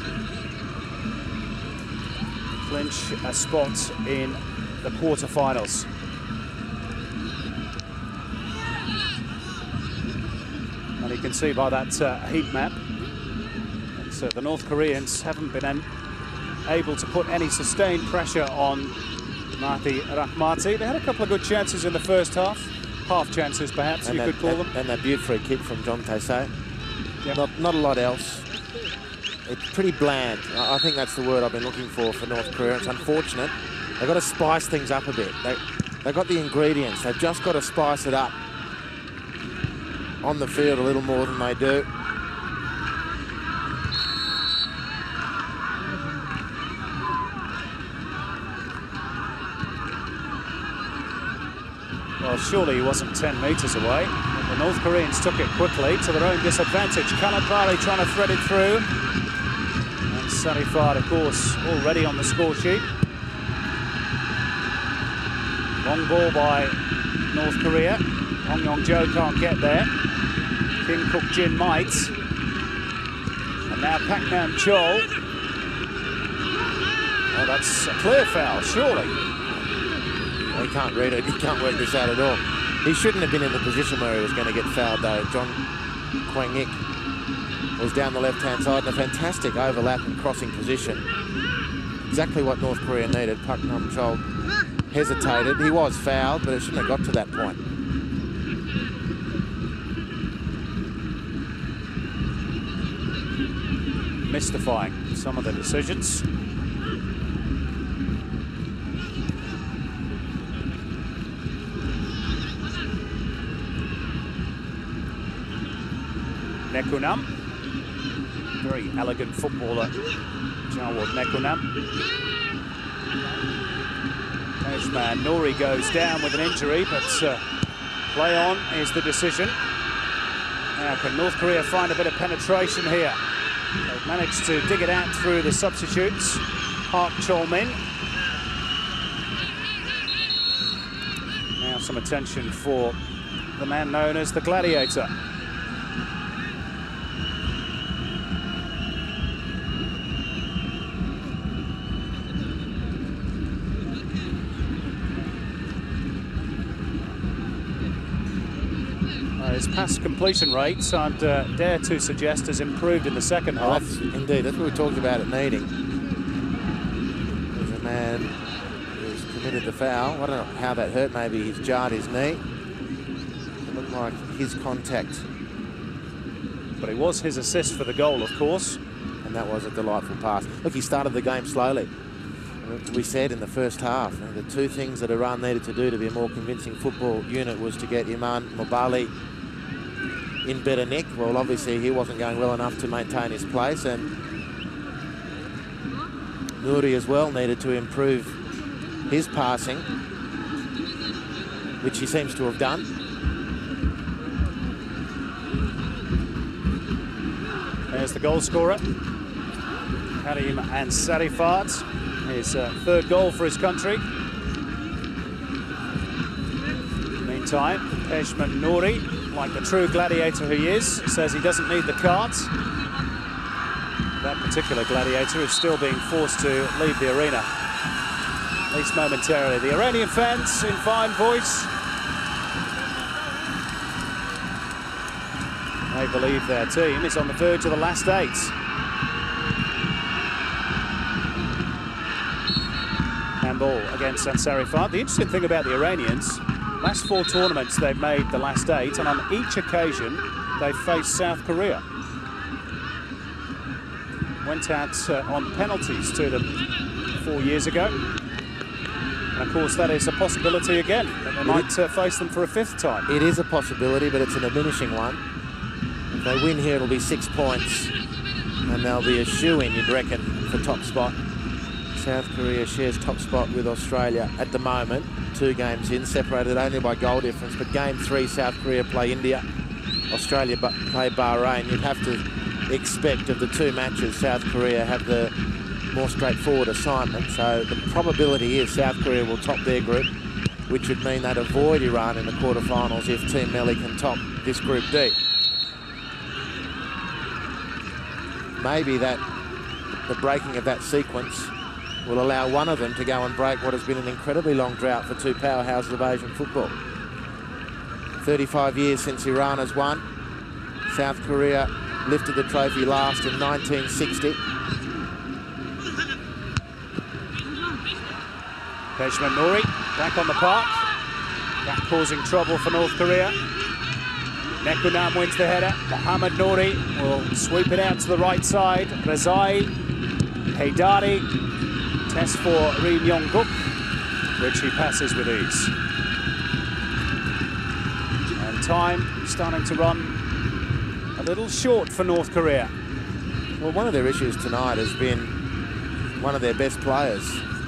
clinch a spot in the quarterfinals. And you can see by that uh, heat map that uh, the North Koreans haven't been able to put any sustained pressure on Mahdi Rahmati. They had a couple of good chances in the first half. Half chances, perhaps, and you that, could call and, them. And that beautiful free kick from John Taisei. Yep. Not, not a lot else. It's pretty bland. I, I think that's the word I've been looking for for North Korea. It's unfortunate. They've got to spice things up a bit. They, they've got the ingredients. They've just got to spice it up on the field a little more than they do. Well, surely he wasn't ten metres away. The North Koreans took it quickly to their own disadvantage. Kalabari trying to thread it through. And Sarifat, of course, already on the score sheet. Long ball by North Korea. Hong Yong-jo can't get there. Kim Kuk-jin might. And now Pak Nam-chol. Oh, that's a clear foul, surely. Well, he can't read it. He can't work this out at all. He shouldn't have been in the position where he was going to get fouled, though. John Kwang-ik was down the left-hand side in a fantastic overlap and crossing position. Exactly what North Korea needed. Pak Nam-chol hesitated. He was fouled, but it shouldn't have got to that point. Mystifying, some of the decisions. Nekunam, very elegant footballer, Jawad Nekunam. Nejman Nouri goes down with an injury, but uh, play on is the decision. Now, can North Korea find a bit of penetration here? They've managed to dig it out through the substitutes. Park Chol-min. Now some attention for the man known as the Gladiator. His pass completion rates, I'd uh, dare to suggest, has improved in the second Well, half. that's, indeed, that's what we talked about it needing. the foul. I don't know how that hurt. Maybe he's jarred his knee. It looked like his contact. But it was his assist for the goal, of course. And that was a delightful pass. Look, he started the game slowly. We said in the first half, the two things that Iran needed to do to be a more convincing football unit was to get Iman Mobali in better nick. Well, obviously he wasn't going well enough to maintain his place, and Nouri as well needed to improve his passing, which he seems to have done. There's the goal scorer, Karim Ansarifard. His uh, third goal for his country. Meantime, Pejman Nouri, like the true gladiator he is, says he doesn't need the cards. That particular gladiator is still being forced to leave the arena, at least momentarily. The Iranian fans in fine voice. They believe their team is on the verge of the last eight. Handball against Ansarifard. The interesting thing about the Iranians, last four tournaments they've made the last eight, and on each occasion they've faced South Korea. Went out uh, on penalties to them four years ago. And of course that is a possibility again, that they might uh, face them for a fifth time. It is a possibility, but it's a diminishing one. If they win here, it'll be six points, and they'll be a shoo-in, you'd reckon, for top spot. South Korea shares top spot with Australia at the moment, two games in, separated only by goal difference. But game three, South Korea play India, Australia play Bahrain. You'd have to expect of the two matches, South Korea have the more straightforward assignment. So the probability is South Korea will top their group, which would mean they'd avoid Iran in the quarterfinals if Team Melli can top this Group D. Maybe that the breaking of that sequence will allow one of them to go and break what has been an incredibly long drought for two powerhouses of Asian football. thirty-five years since Iran has won. South Korea lifted the trophy last in nineteen sixty. Pejman Nouri back on the park. That causing trouble for North Korea. Nekunam wins the header. Mohammad Nouri will sweep it out to the right side. Rezai, Haidari, test for Ri Myung-guk, which he passes with ease. And time starting to run a little short for North Korea. Well, one of their issues tonight has been one of their best players,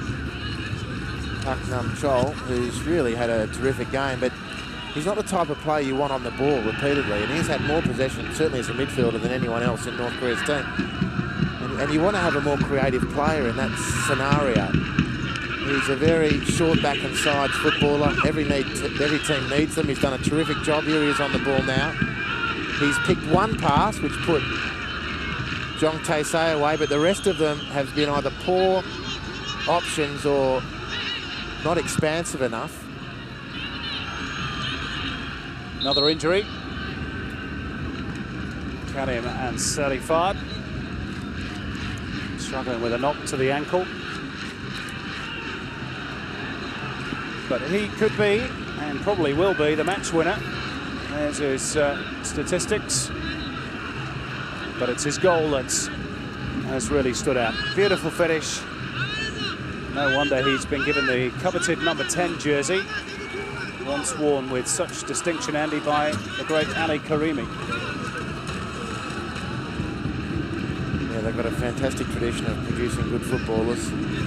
Pak Nam-chol, who's really had a terrific game, but he's not the type of player you want on the ball repeatedly, and he's had more possession, certainly as a midfielder, than anyone else in North Korea's team. And, and you want to have a more creative player in that scenario. He's a very short back and sides footballer. Every, need, every team needs them. He's done a terrific job. Here he is on the ball now. He's picked one pass, which put Jong Tae-se away, but the rest of them have been either poor options or not expansive enough. Another injury. Karim Ansarifard struggling with a knock to the ankle. But he could be, and probably will be, the match winner. There's his uh, statistics. But it's his goal that has really stood out. Beautiful finish. No wonder he's been given the coveted number ten jersey, once worn with such distinction, Andy, by the great Ali Karimi. Yeah, they've got a fantastic tradition of producing good footballers.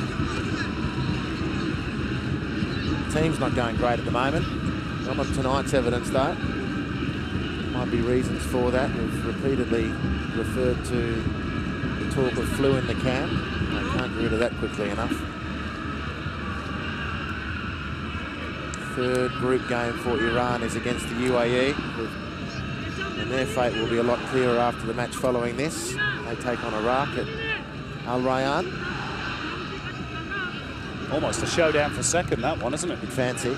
The team's not going great at the moment. Not on tonight's evidence, though. Might be reasons for that. We've repeatedly referred to the talk of flu in the camp. They can't get rid of that quickly enough. Third group game for Iran is against the U A E, and their fate will be a lot clearer after the match following this. They take on Iraq at Al Rayyan. Almost a showdown for second, that one, isn't it? Bit fancy.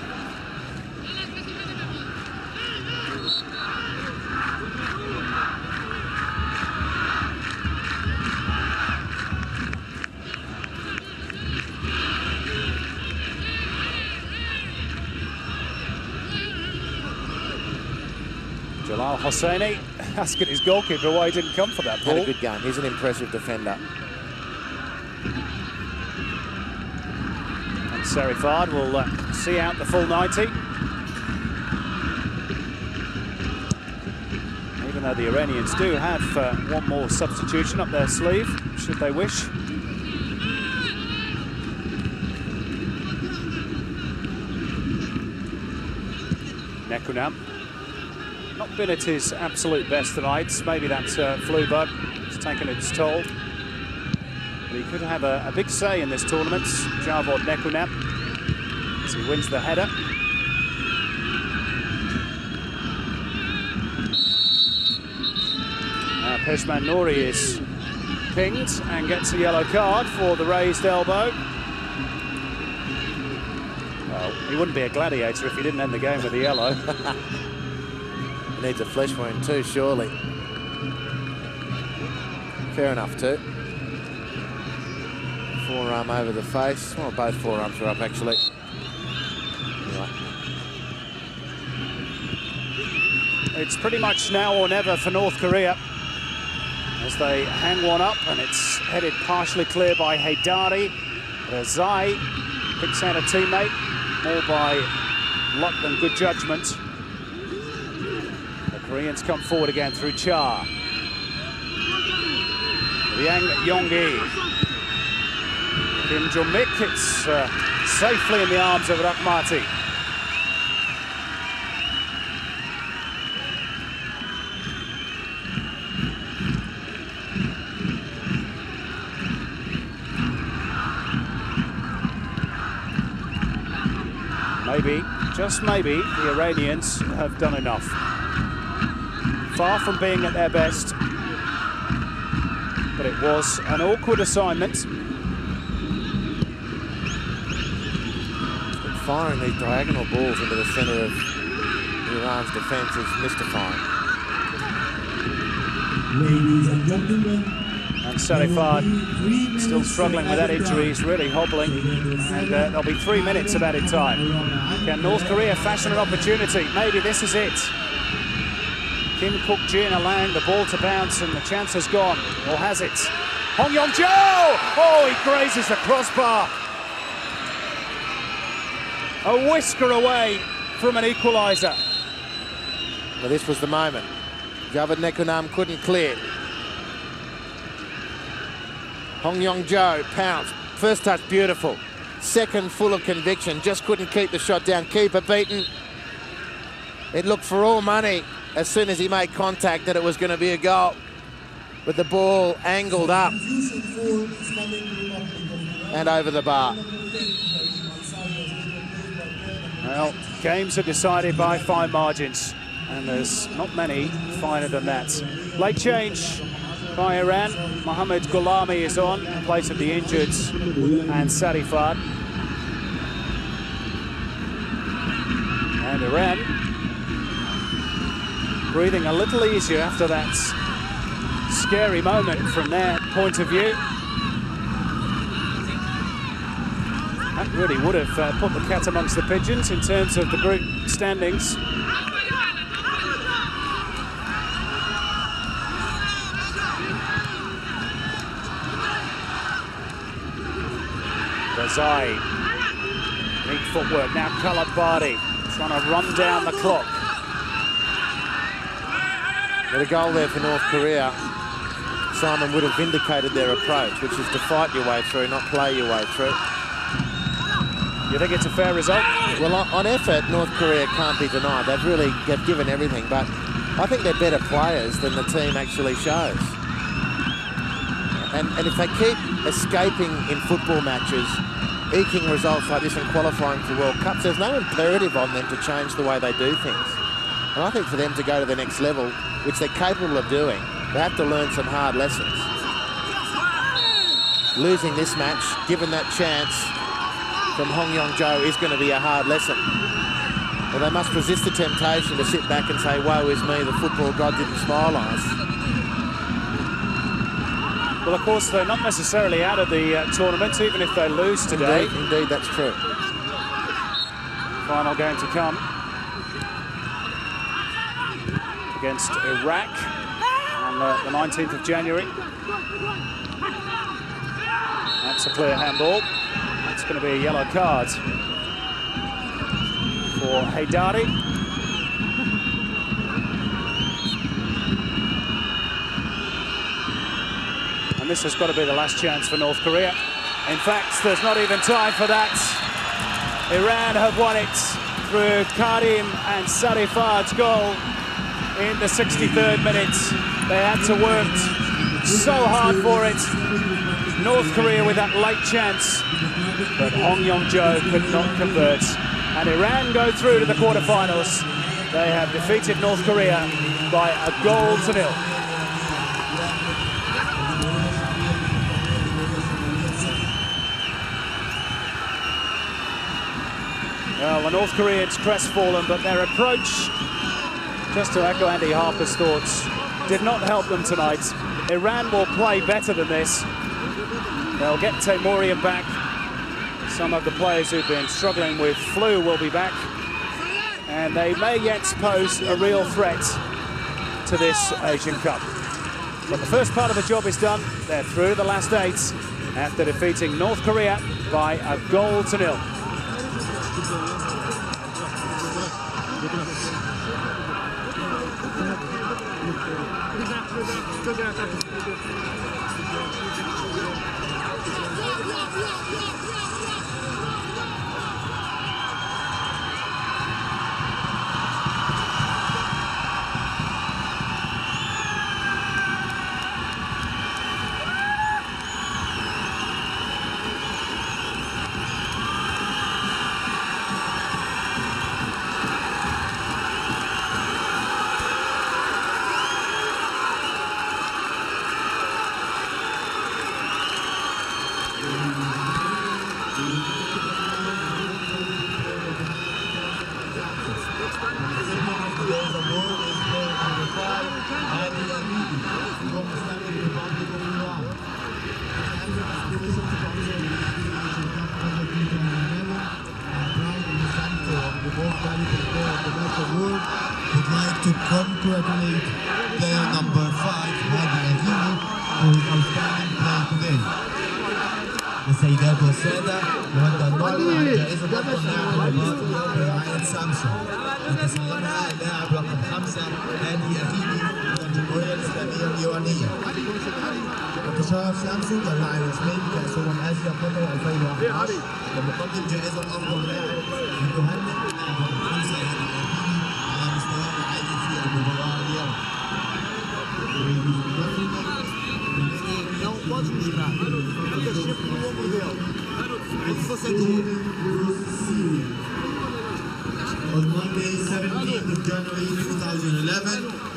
Jalal Hosseini asking his goalkeeper why he didn't come for that ball. Had a good game. He's an impressive defender. And Serifard will uh, see out the full ninety. Even though the Iranians do have uh, one more substitution up their sleeve, should they wish. Nekunam. Not been at his absolute best tonight. Maybe that uh, flu bug has taken its toll. But he could have a, a big say in this tournament, Javod Nekunam, as he wins the header. Now Peshman Nouri is pinged and gets a yellow card for the raised elbow. Well, he wouldn't be a gladiator if he didn't end the game with a yellow. He needs a flesh wound too, surely. Fair enough too. Forearm over the face. Well, both forearms are up actually. Anyway. It's pretty much now or never for North Korea as they hang one up, and it's headed partially clear by Haidari. Rezai picks out a teammate, more by luck than good judgment. The Koreans come forward again through Cha. Yang Yong-gi. Kim Jong-mik, it's uh, safely in the arms of Rahmati. Maybe, just maybe, the Iranians have done enough. Far from being at their best, but it was an awkward assignment. Firing these diagonal balls into the centre of Iran's defence is mystifying. Ladies and gentlemen, And Serifard still struggling with that injury. He's really hobbling, and uh, there'll be three minutes of added time. Can North Korea fashion an opportunity? Maybe this is it. Kim Kuk-jin allowing the ball to bounce, and the chance has gone, or has it? Hong Yong-jo! Oh, he grazes the crossbar. A whisker away from an equaliser. Well, this was the moment. Javod Nekunam couldn't clear. Hong Yong-jo pounced. First touch, beautiful. Second, full of conviction. Just couldn't keep the shot down. Keeper beaten. It looked for all money as soon as he made contact that it was going to be a goal. With the ball angled up and over the bar. Well, games are decided by fine margins, and there's not many finer than that. Late change by Iran. Mohamed Gholami is on in place of the injured and Serifard. And Iran breathing a little easier after that scary moment from their point of view. That really would have uh, put the cat amongst the pigeons in terms of the group standings. Rezai, neat footwork, now Kalabadi trying to run down the clock. With a goal there for North Korea, Simon would have vindicated their approach, which is to fight your way through, not play your way through. You think it's a fair result? Well, on, on effort, North Korea can't be denied. They've really they've given everything, but I think they're better players than the team actually shows. And, and if they keep escaping in football matches, eking results like this and qualifying for World Cups, there's no imperative on them to change the way they do things. And I think for them to go to the next level, which they're capable of doing, they have to learn some hard lessons. Losing this match, given that chance from Hong Yong-jo, is going to be a hard lesson. Well, they must resist the temptation to sit back and say, woe is me, the football god didn't smile on us. Well, of course, they're not necessarily out of the uh, tournament, even if they lose today. Indeed, indeed, that's true. Final game to come. against Iraq on uh, the nineteenth of January. That's a clear handball. That's going to be a yellow card for Haydari. And this has got to be the last chance for North Korea. In fact, there's not even time for that. Iran have won it through Karim and Sarifard's goal in the sixty-third minute. They had to work so hard for it. North Korea with that late chance, but Hong Yong-jo could not convert. And Iran go through to the quarterfinals. They have defeated North Korea by a goal to nil. Well, the North Koreans crestfallen, but their approach, just to echo Andy Harper's thoughts, did not help them tonight. Iran will play better than this. They'll get Teimourian back. Some of the players who've been struggling with flu will be back. And they may yet pose a real threat to this Asian Cup. But the first part of the job is done. They're through the last eight after defeating North Korea by a goal to nil. Would like to congratulate player number five, Hadi Ahimi, for his outstanding play today. السيدات والسادة يهدى النهارده عن جائزة أفضل لاعب الرباط اليوم برعاية سامسونج يتسلمها اللاعب رقم خمسة هادي أهيمي من الجمهورية الإسلامية الإيرانية. وتشرف سامسونج الراعي الرسمي بكأس أمم آسيا قطر ألفين وأحد عشر ومقدم جائزة أفضل لاعب لتهنئ اللاعب رقم خمسة هادي أهيمي على مستواه العالي في المباراة اليوم. Não pode mostrar. Fica chip no ombro dele. Isso você On Monday, seventeenth of January two thousand eleven,